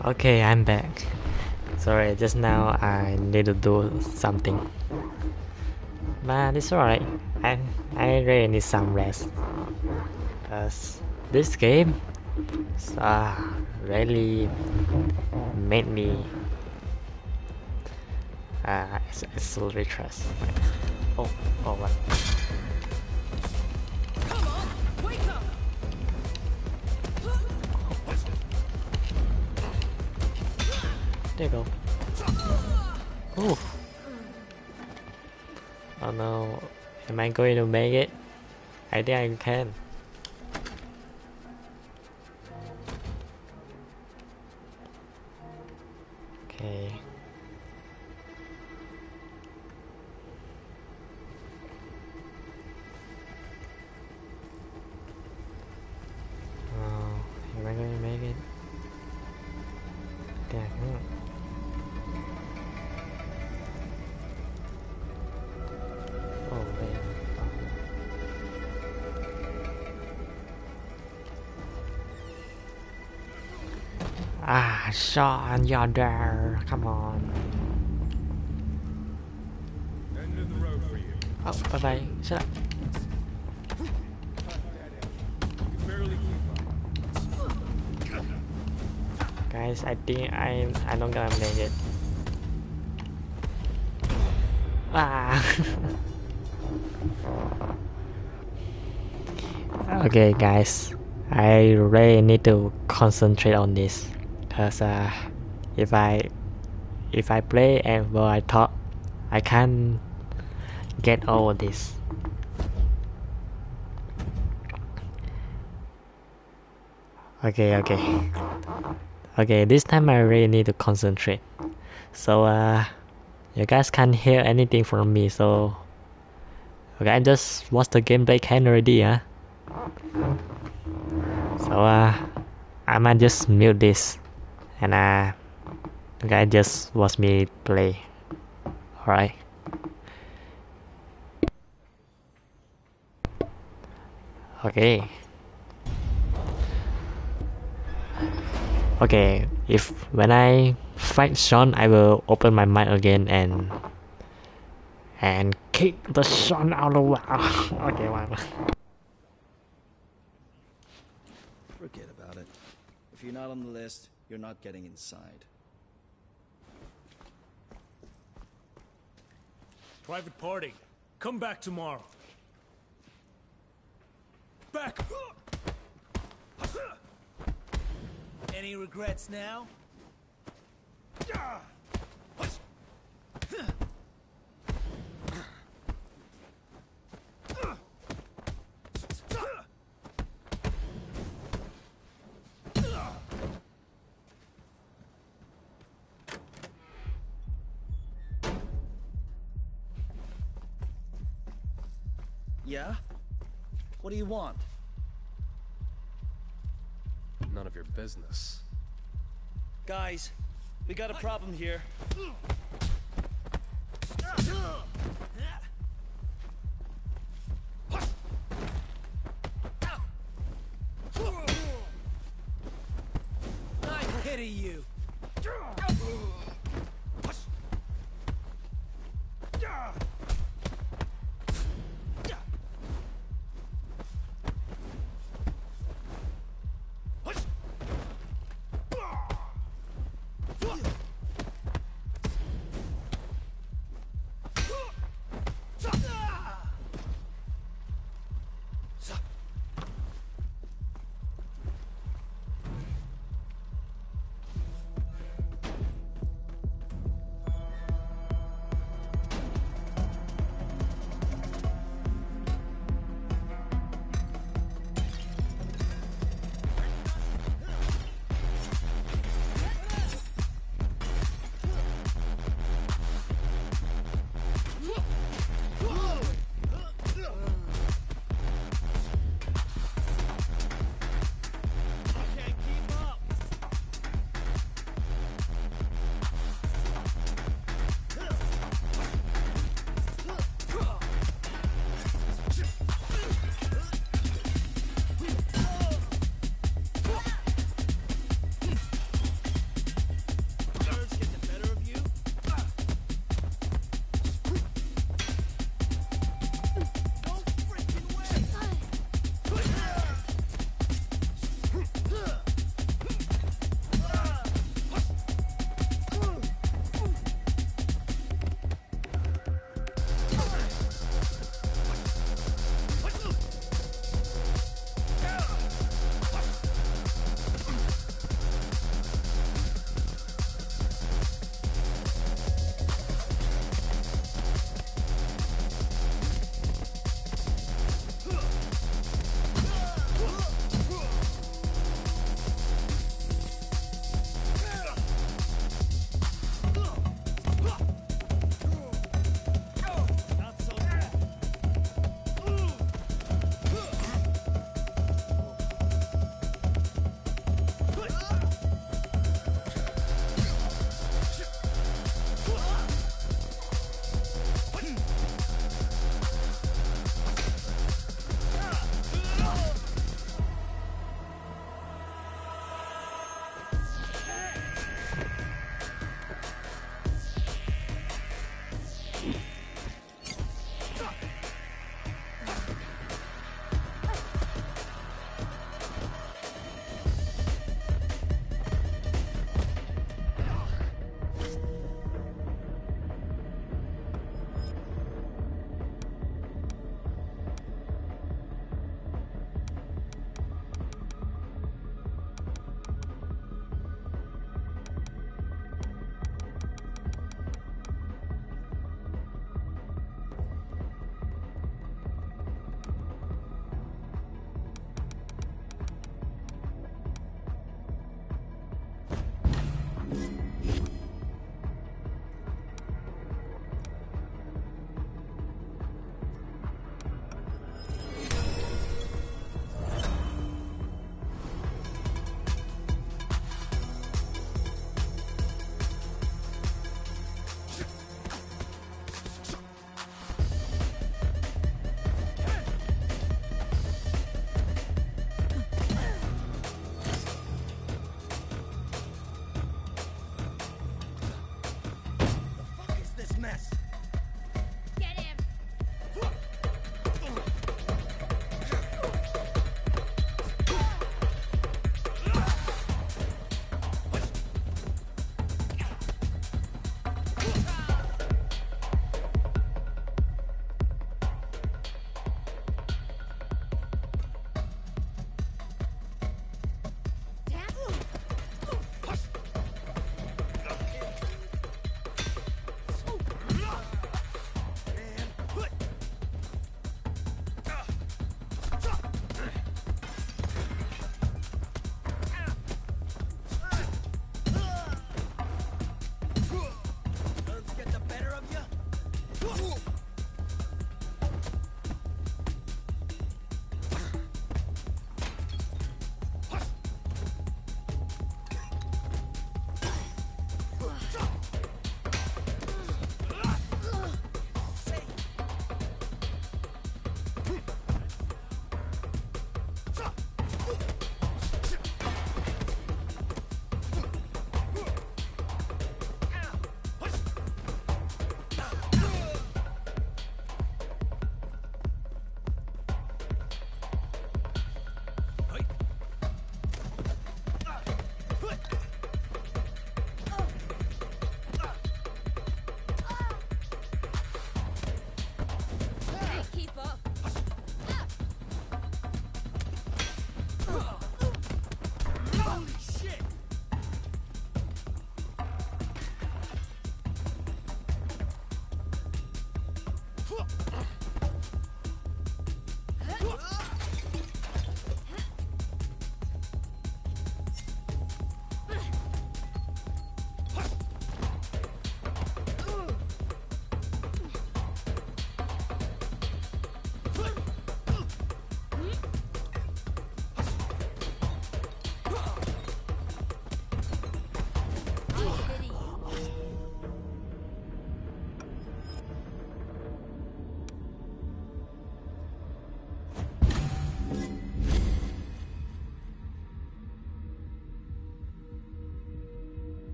Okay, I'm back. Sorry, just now I need to do something. But it's alright. I really need some rest. Cause this game really made me absolutely trust. Oh, oh what? Come on, wake up! There you go. Oh. Oh no. Am I going to make it? I think I can. Okay. Oh, am I going to make it? Yeah. Oh, wait. Ah, Sean, you're there. Come on. End of the road for you. Oh, bye bye. Shut up. You can barely keep up. Guys, I think I'm not gonna make it. Ah. Okay, guys. I really need to concentrate on this, cause if I play and while I talk, I can't get over this. Okay. This time I really need to concentrate. So you guys can't hear anything from me. So okay, I just watch the gameplay can already, huh? So I might just mute this and you guys just watch me play. Alright. Okay. Okay, if when I fight Sean, I will open my mic again and kick the Sean out of the way. Okay, whatever. Forget about it. If you're not on the list, you're not getting inside. Private party. Come back tomorrow. Back! Any regrets now? Yeah? What do you want? None of your business. Guys, we got a problem here. I pity you.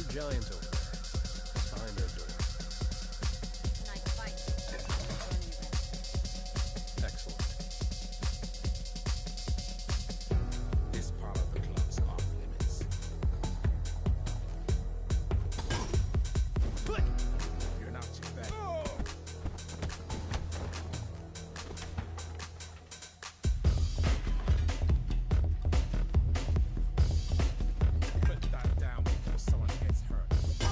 giant over there. Behind their door. Tonight's fight. Burning event. Excellent. This part of the club's off limits. You're not too bad. Put that down before someone gets hurt.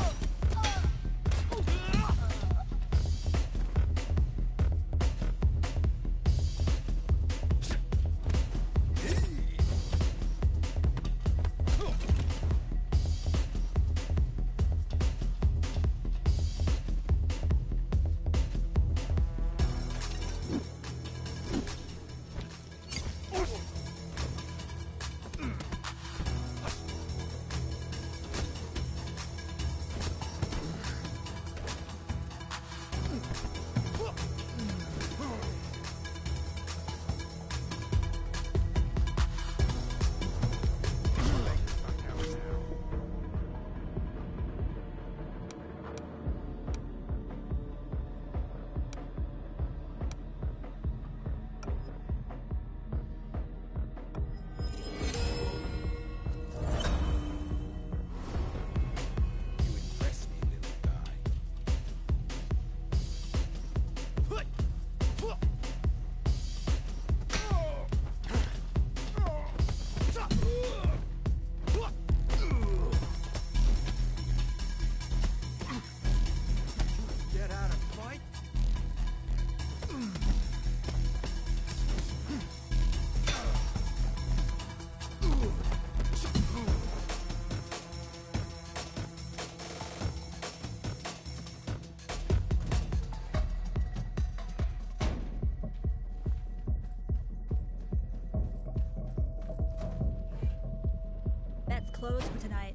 You impress me, little guy. Get out and fight? That's closed for tonight.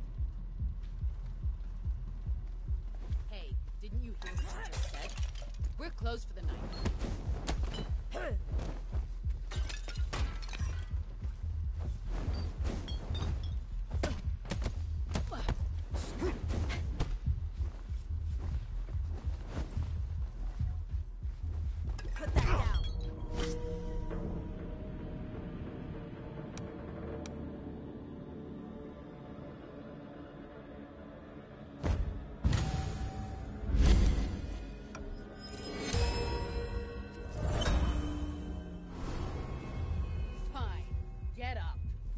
Hey, didn't you hear what you just said? We're closed for the night. Put that down. Fine. Get up.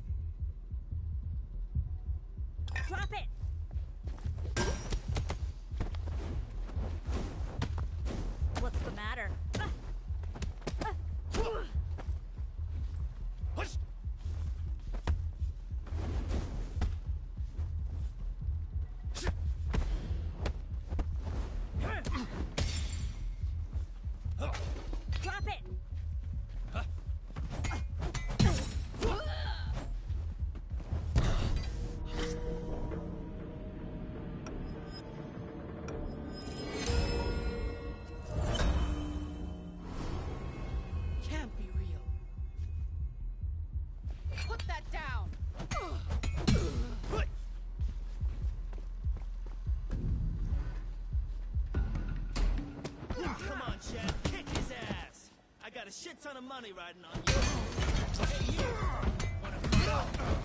Drop it! What's the matter? Drop it! Can't be real. Put that down. Come on, Chad, kick his ass. I got a shit ton of money riding on you. Hey, you. Wanna fight?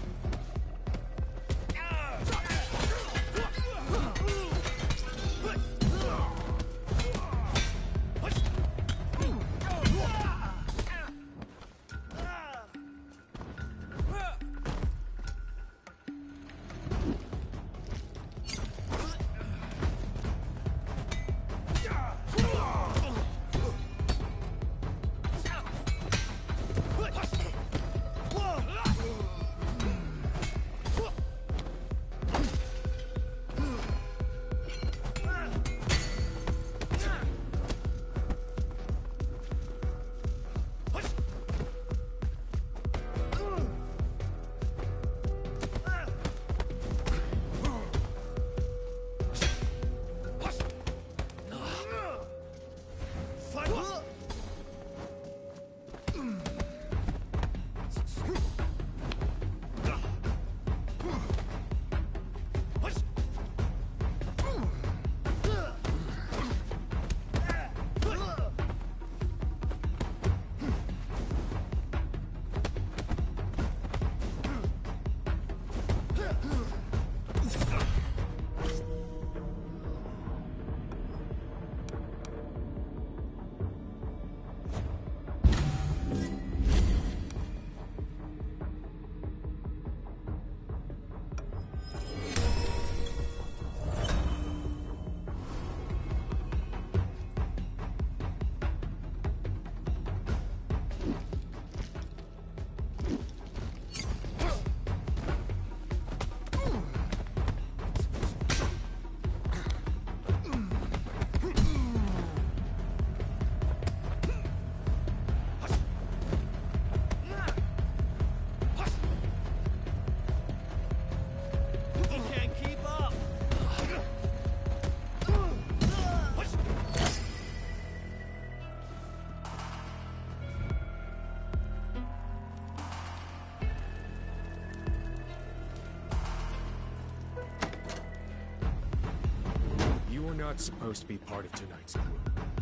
not supposed to be part of tonight's group.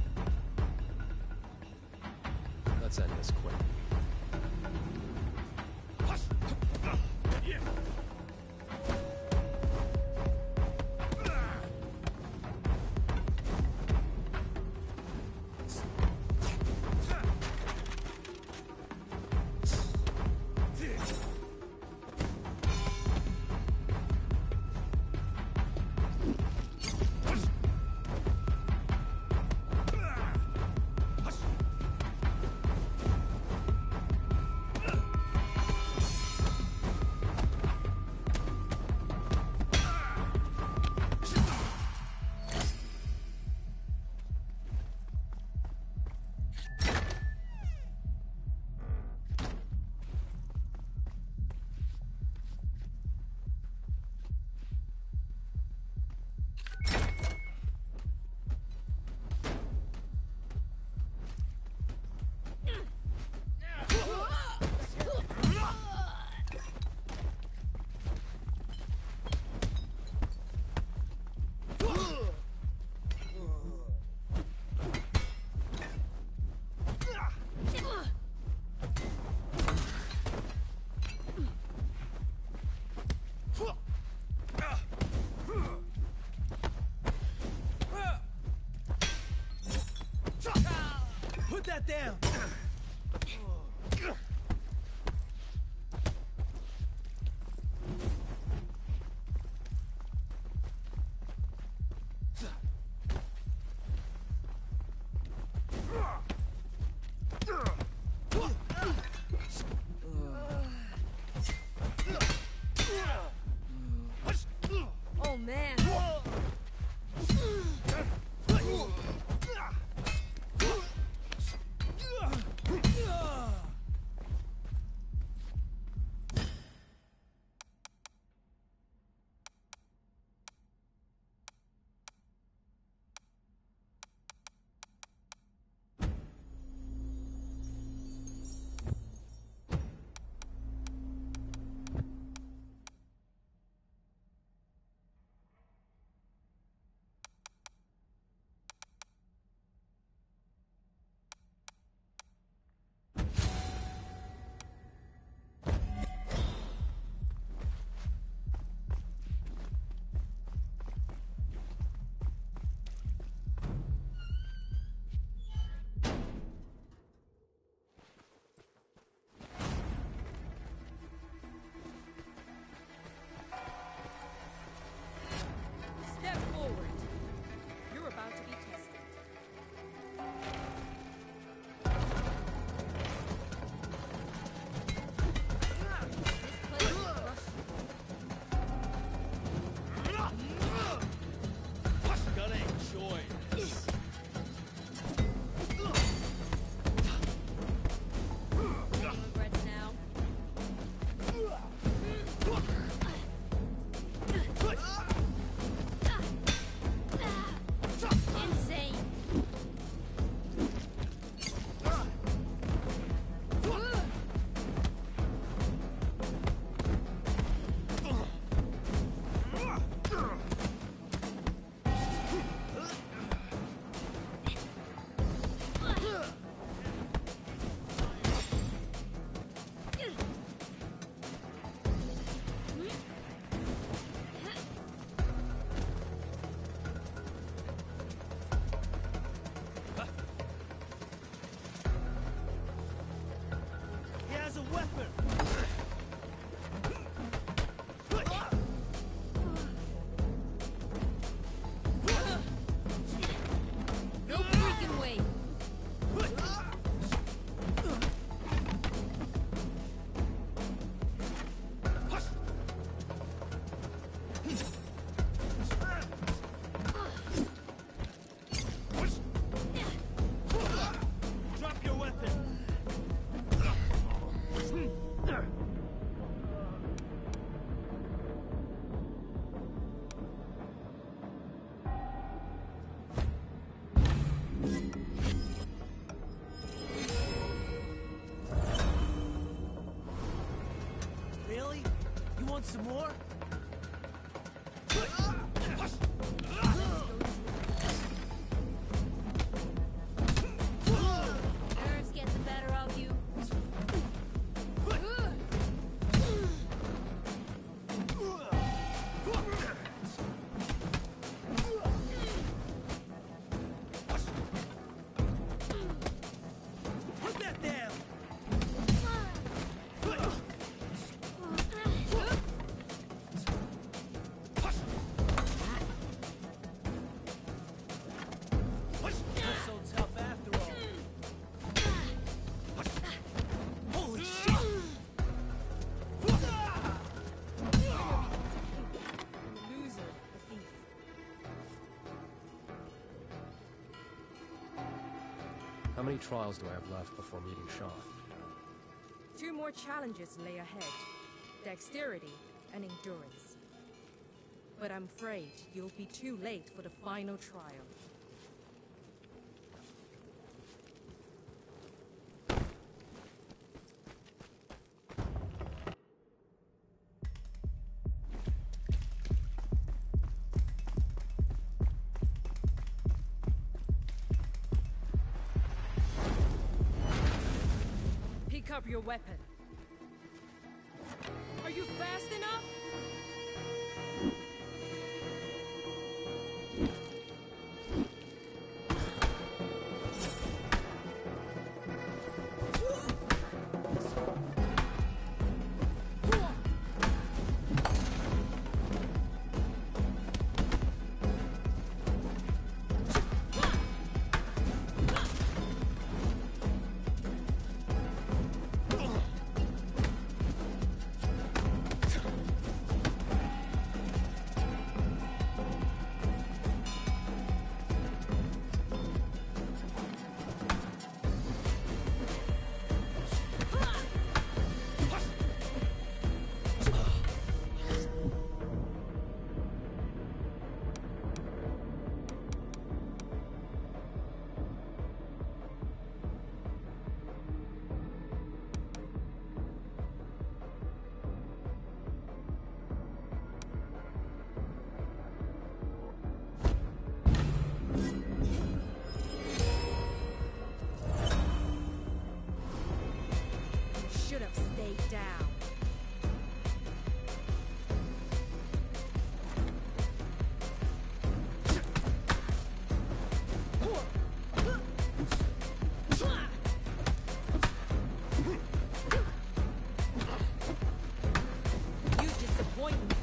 Let's end this quick. Put that down! Oh man. Step forward. You're about to be tested. This place will crush you. Gotta enjoy this. Any regrets now? Insane. He has a weapon! No freaking way. Drop your weapon! Really? You want some more? Let's go to How many trials do I have left before meeting Sean? 2 more challenges lay ahead. Dexterity and endurance. But I'm afraid you'll be too late for the final trial. Pick up your weapon. Are you fast enough? Should have stayed down. You disappoint me.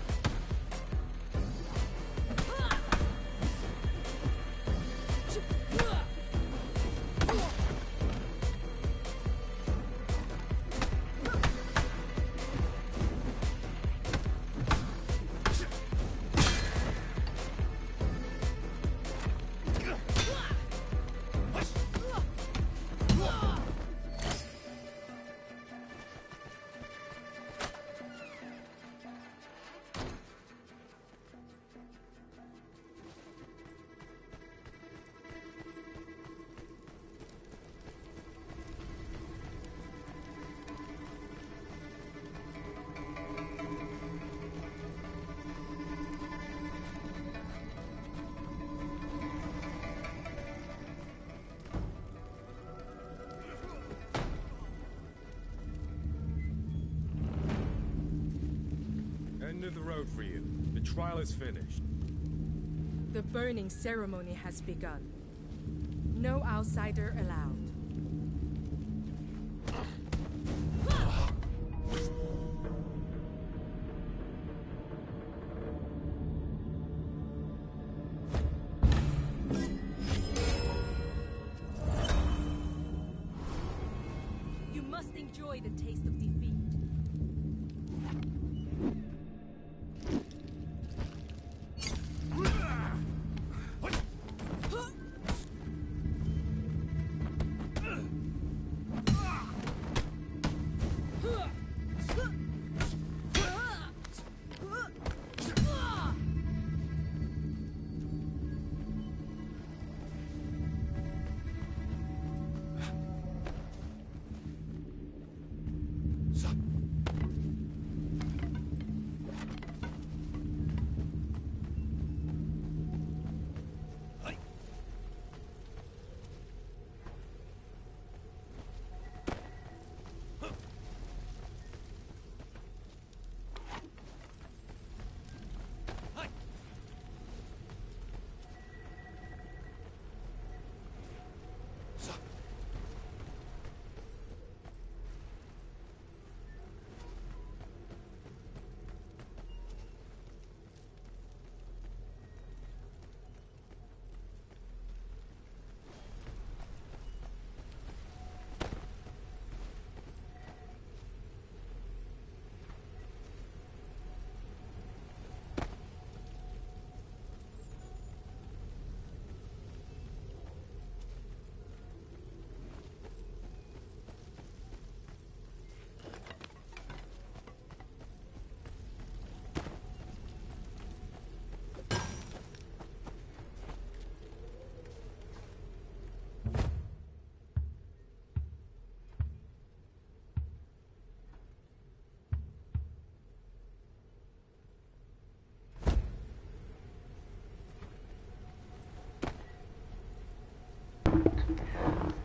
End of the road for you. The trial is finished. The burning ceremony has begun. No outsider allowed. You must enjoy the taste of defeat.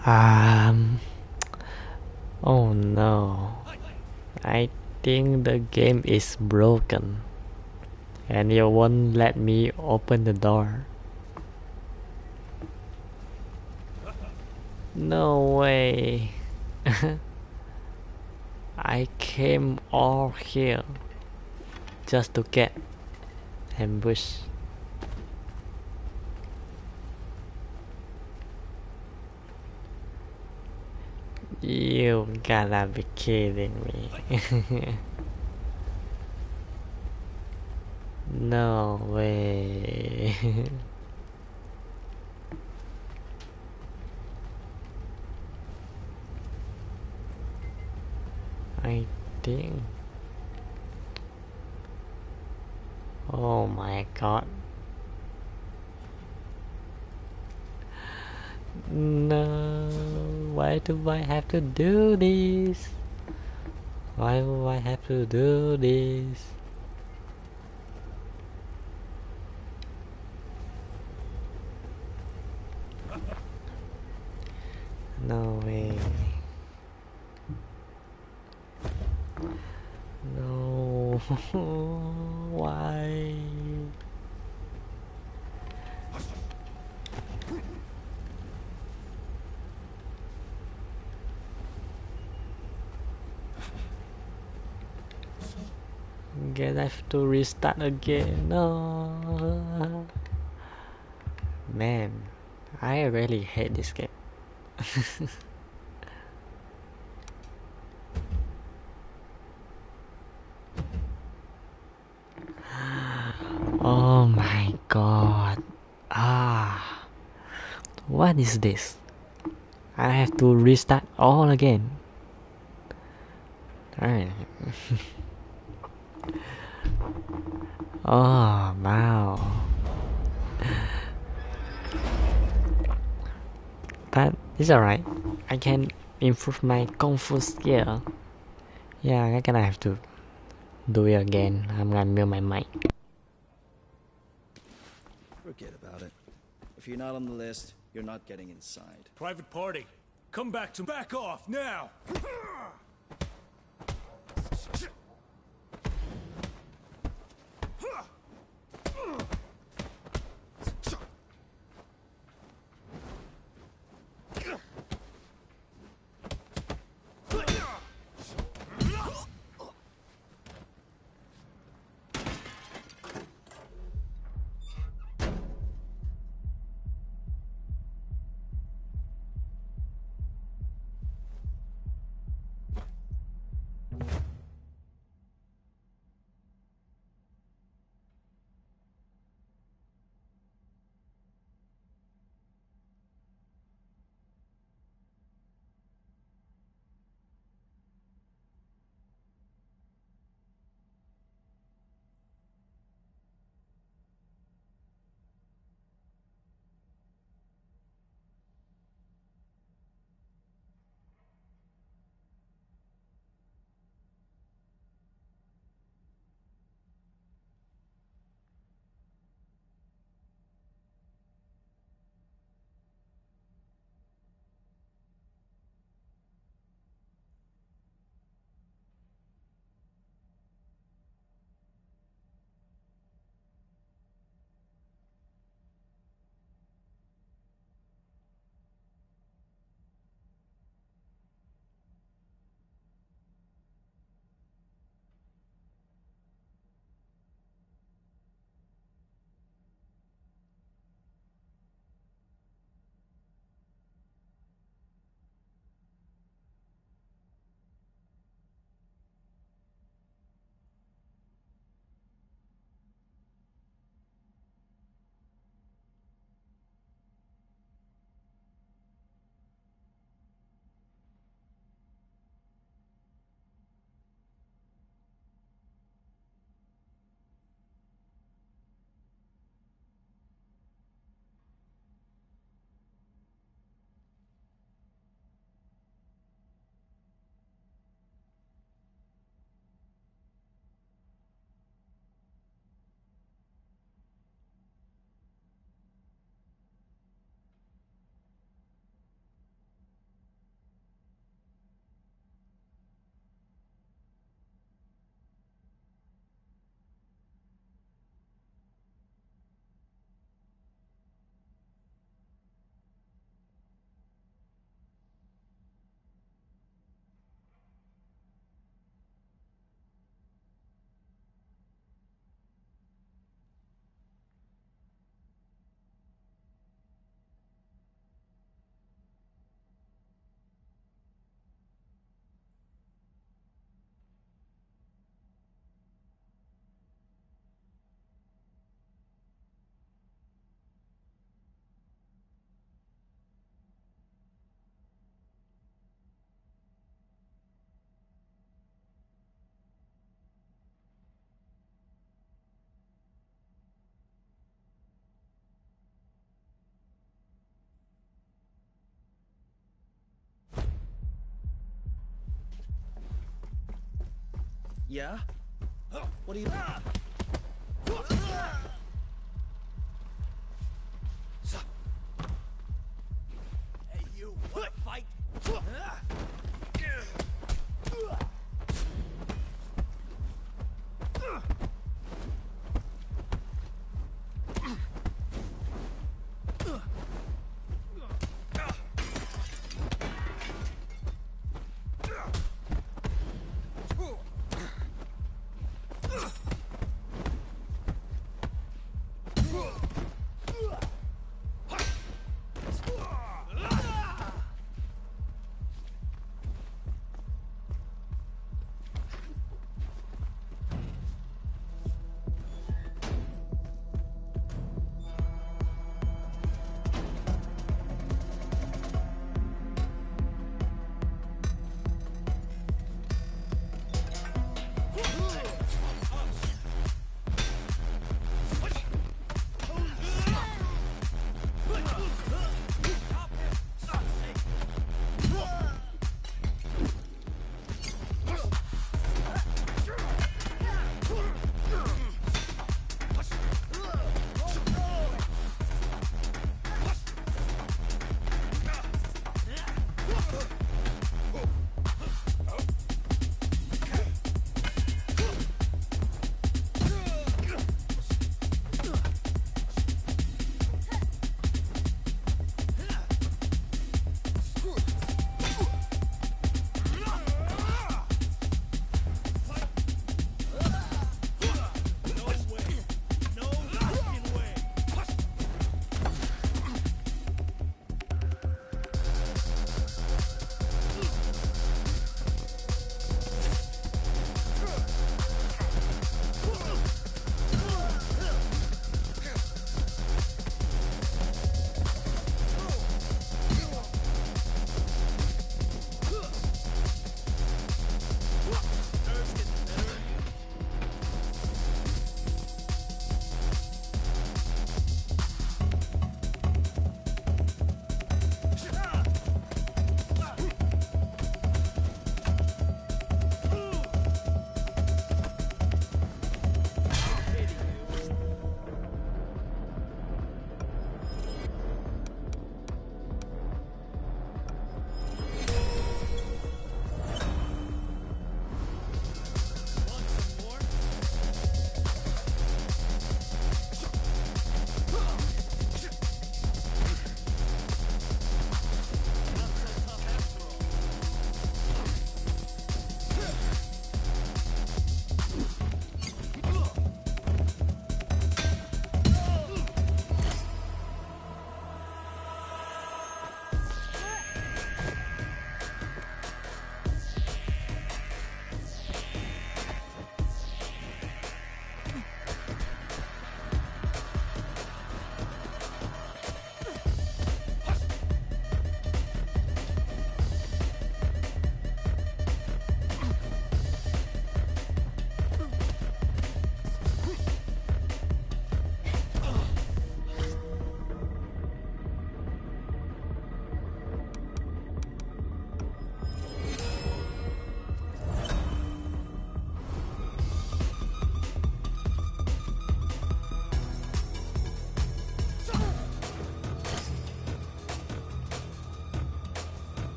Um. Oh no. I think the game is broken. And you won't let me open the door. No way. I came all here just to get ambushed. You gotta be kidding me. No way. I think. Oh my god. No. Why do I have to do this? Why do I have to do this? No way. No. Why? Guess I have to restart again. No. Man, I really hate this game. Oh my god. Ah. What is this? I have to restart all again. Alright. Oh wow. But it's alright. I can improve my Kung Fu skill. Yeah, I'm gonna have to do it again. I'm gonna mute my mic. Forget about it. If you're not on the list, you're not getting inside. Private party, come back to back off now. Yeah? What do you... Hey, you wanna fight?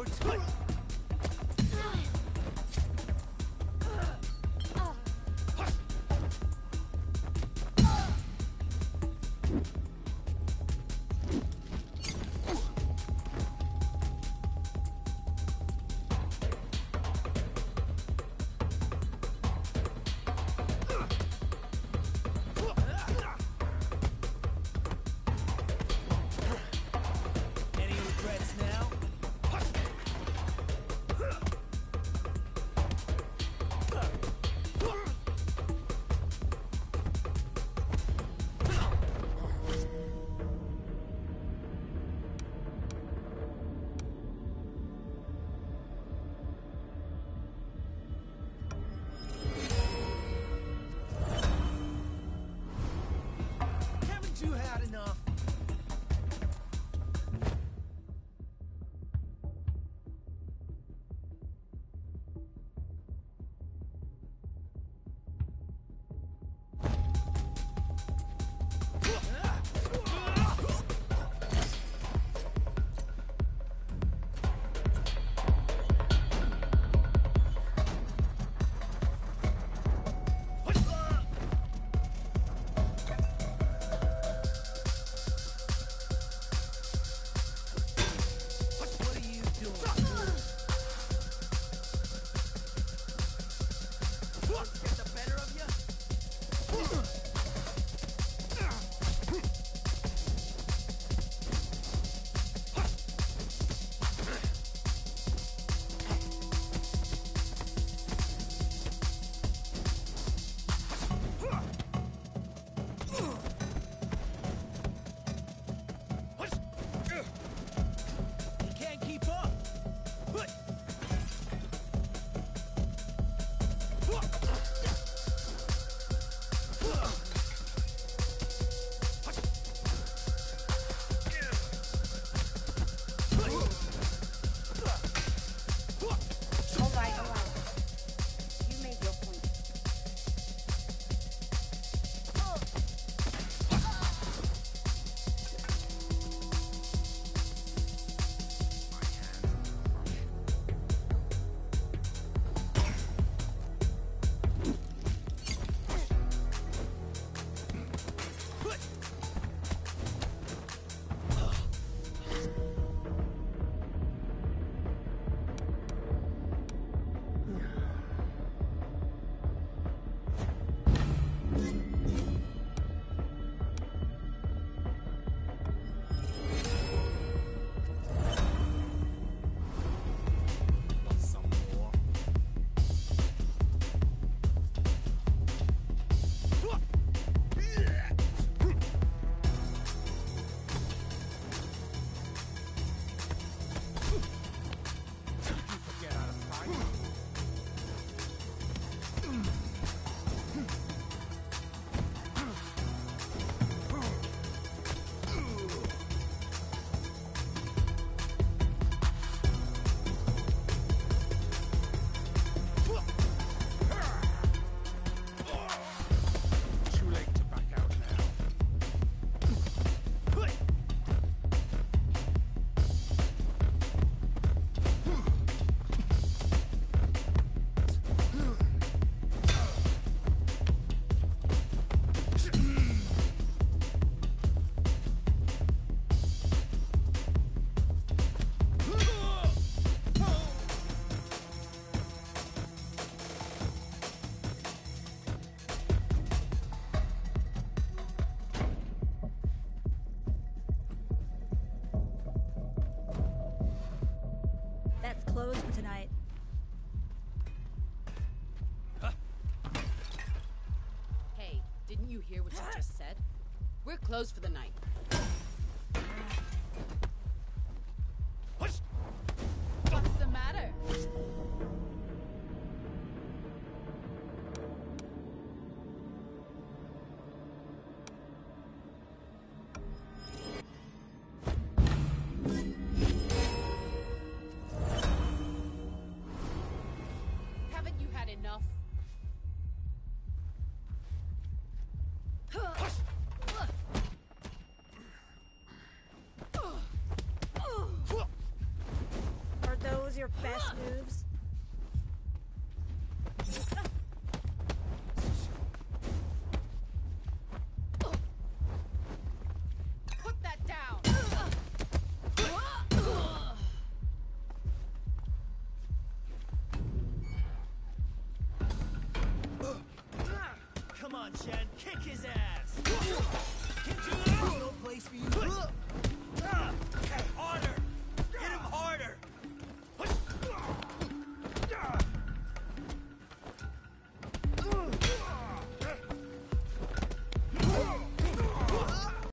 Any regrets now? Haven't you had enough? What are you doing? Get the better of you? You can't keep up. Alright. You made your point. Some more. Forget how to fight. Too late to back out now. That's closed for tonight. Hey, didn't you hear what you just said? We're closed for the night. What's the matter? Haven't you had enough? Are those your best moves? Put that down. Come on, Chad, kick his ass! No place for you.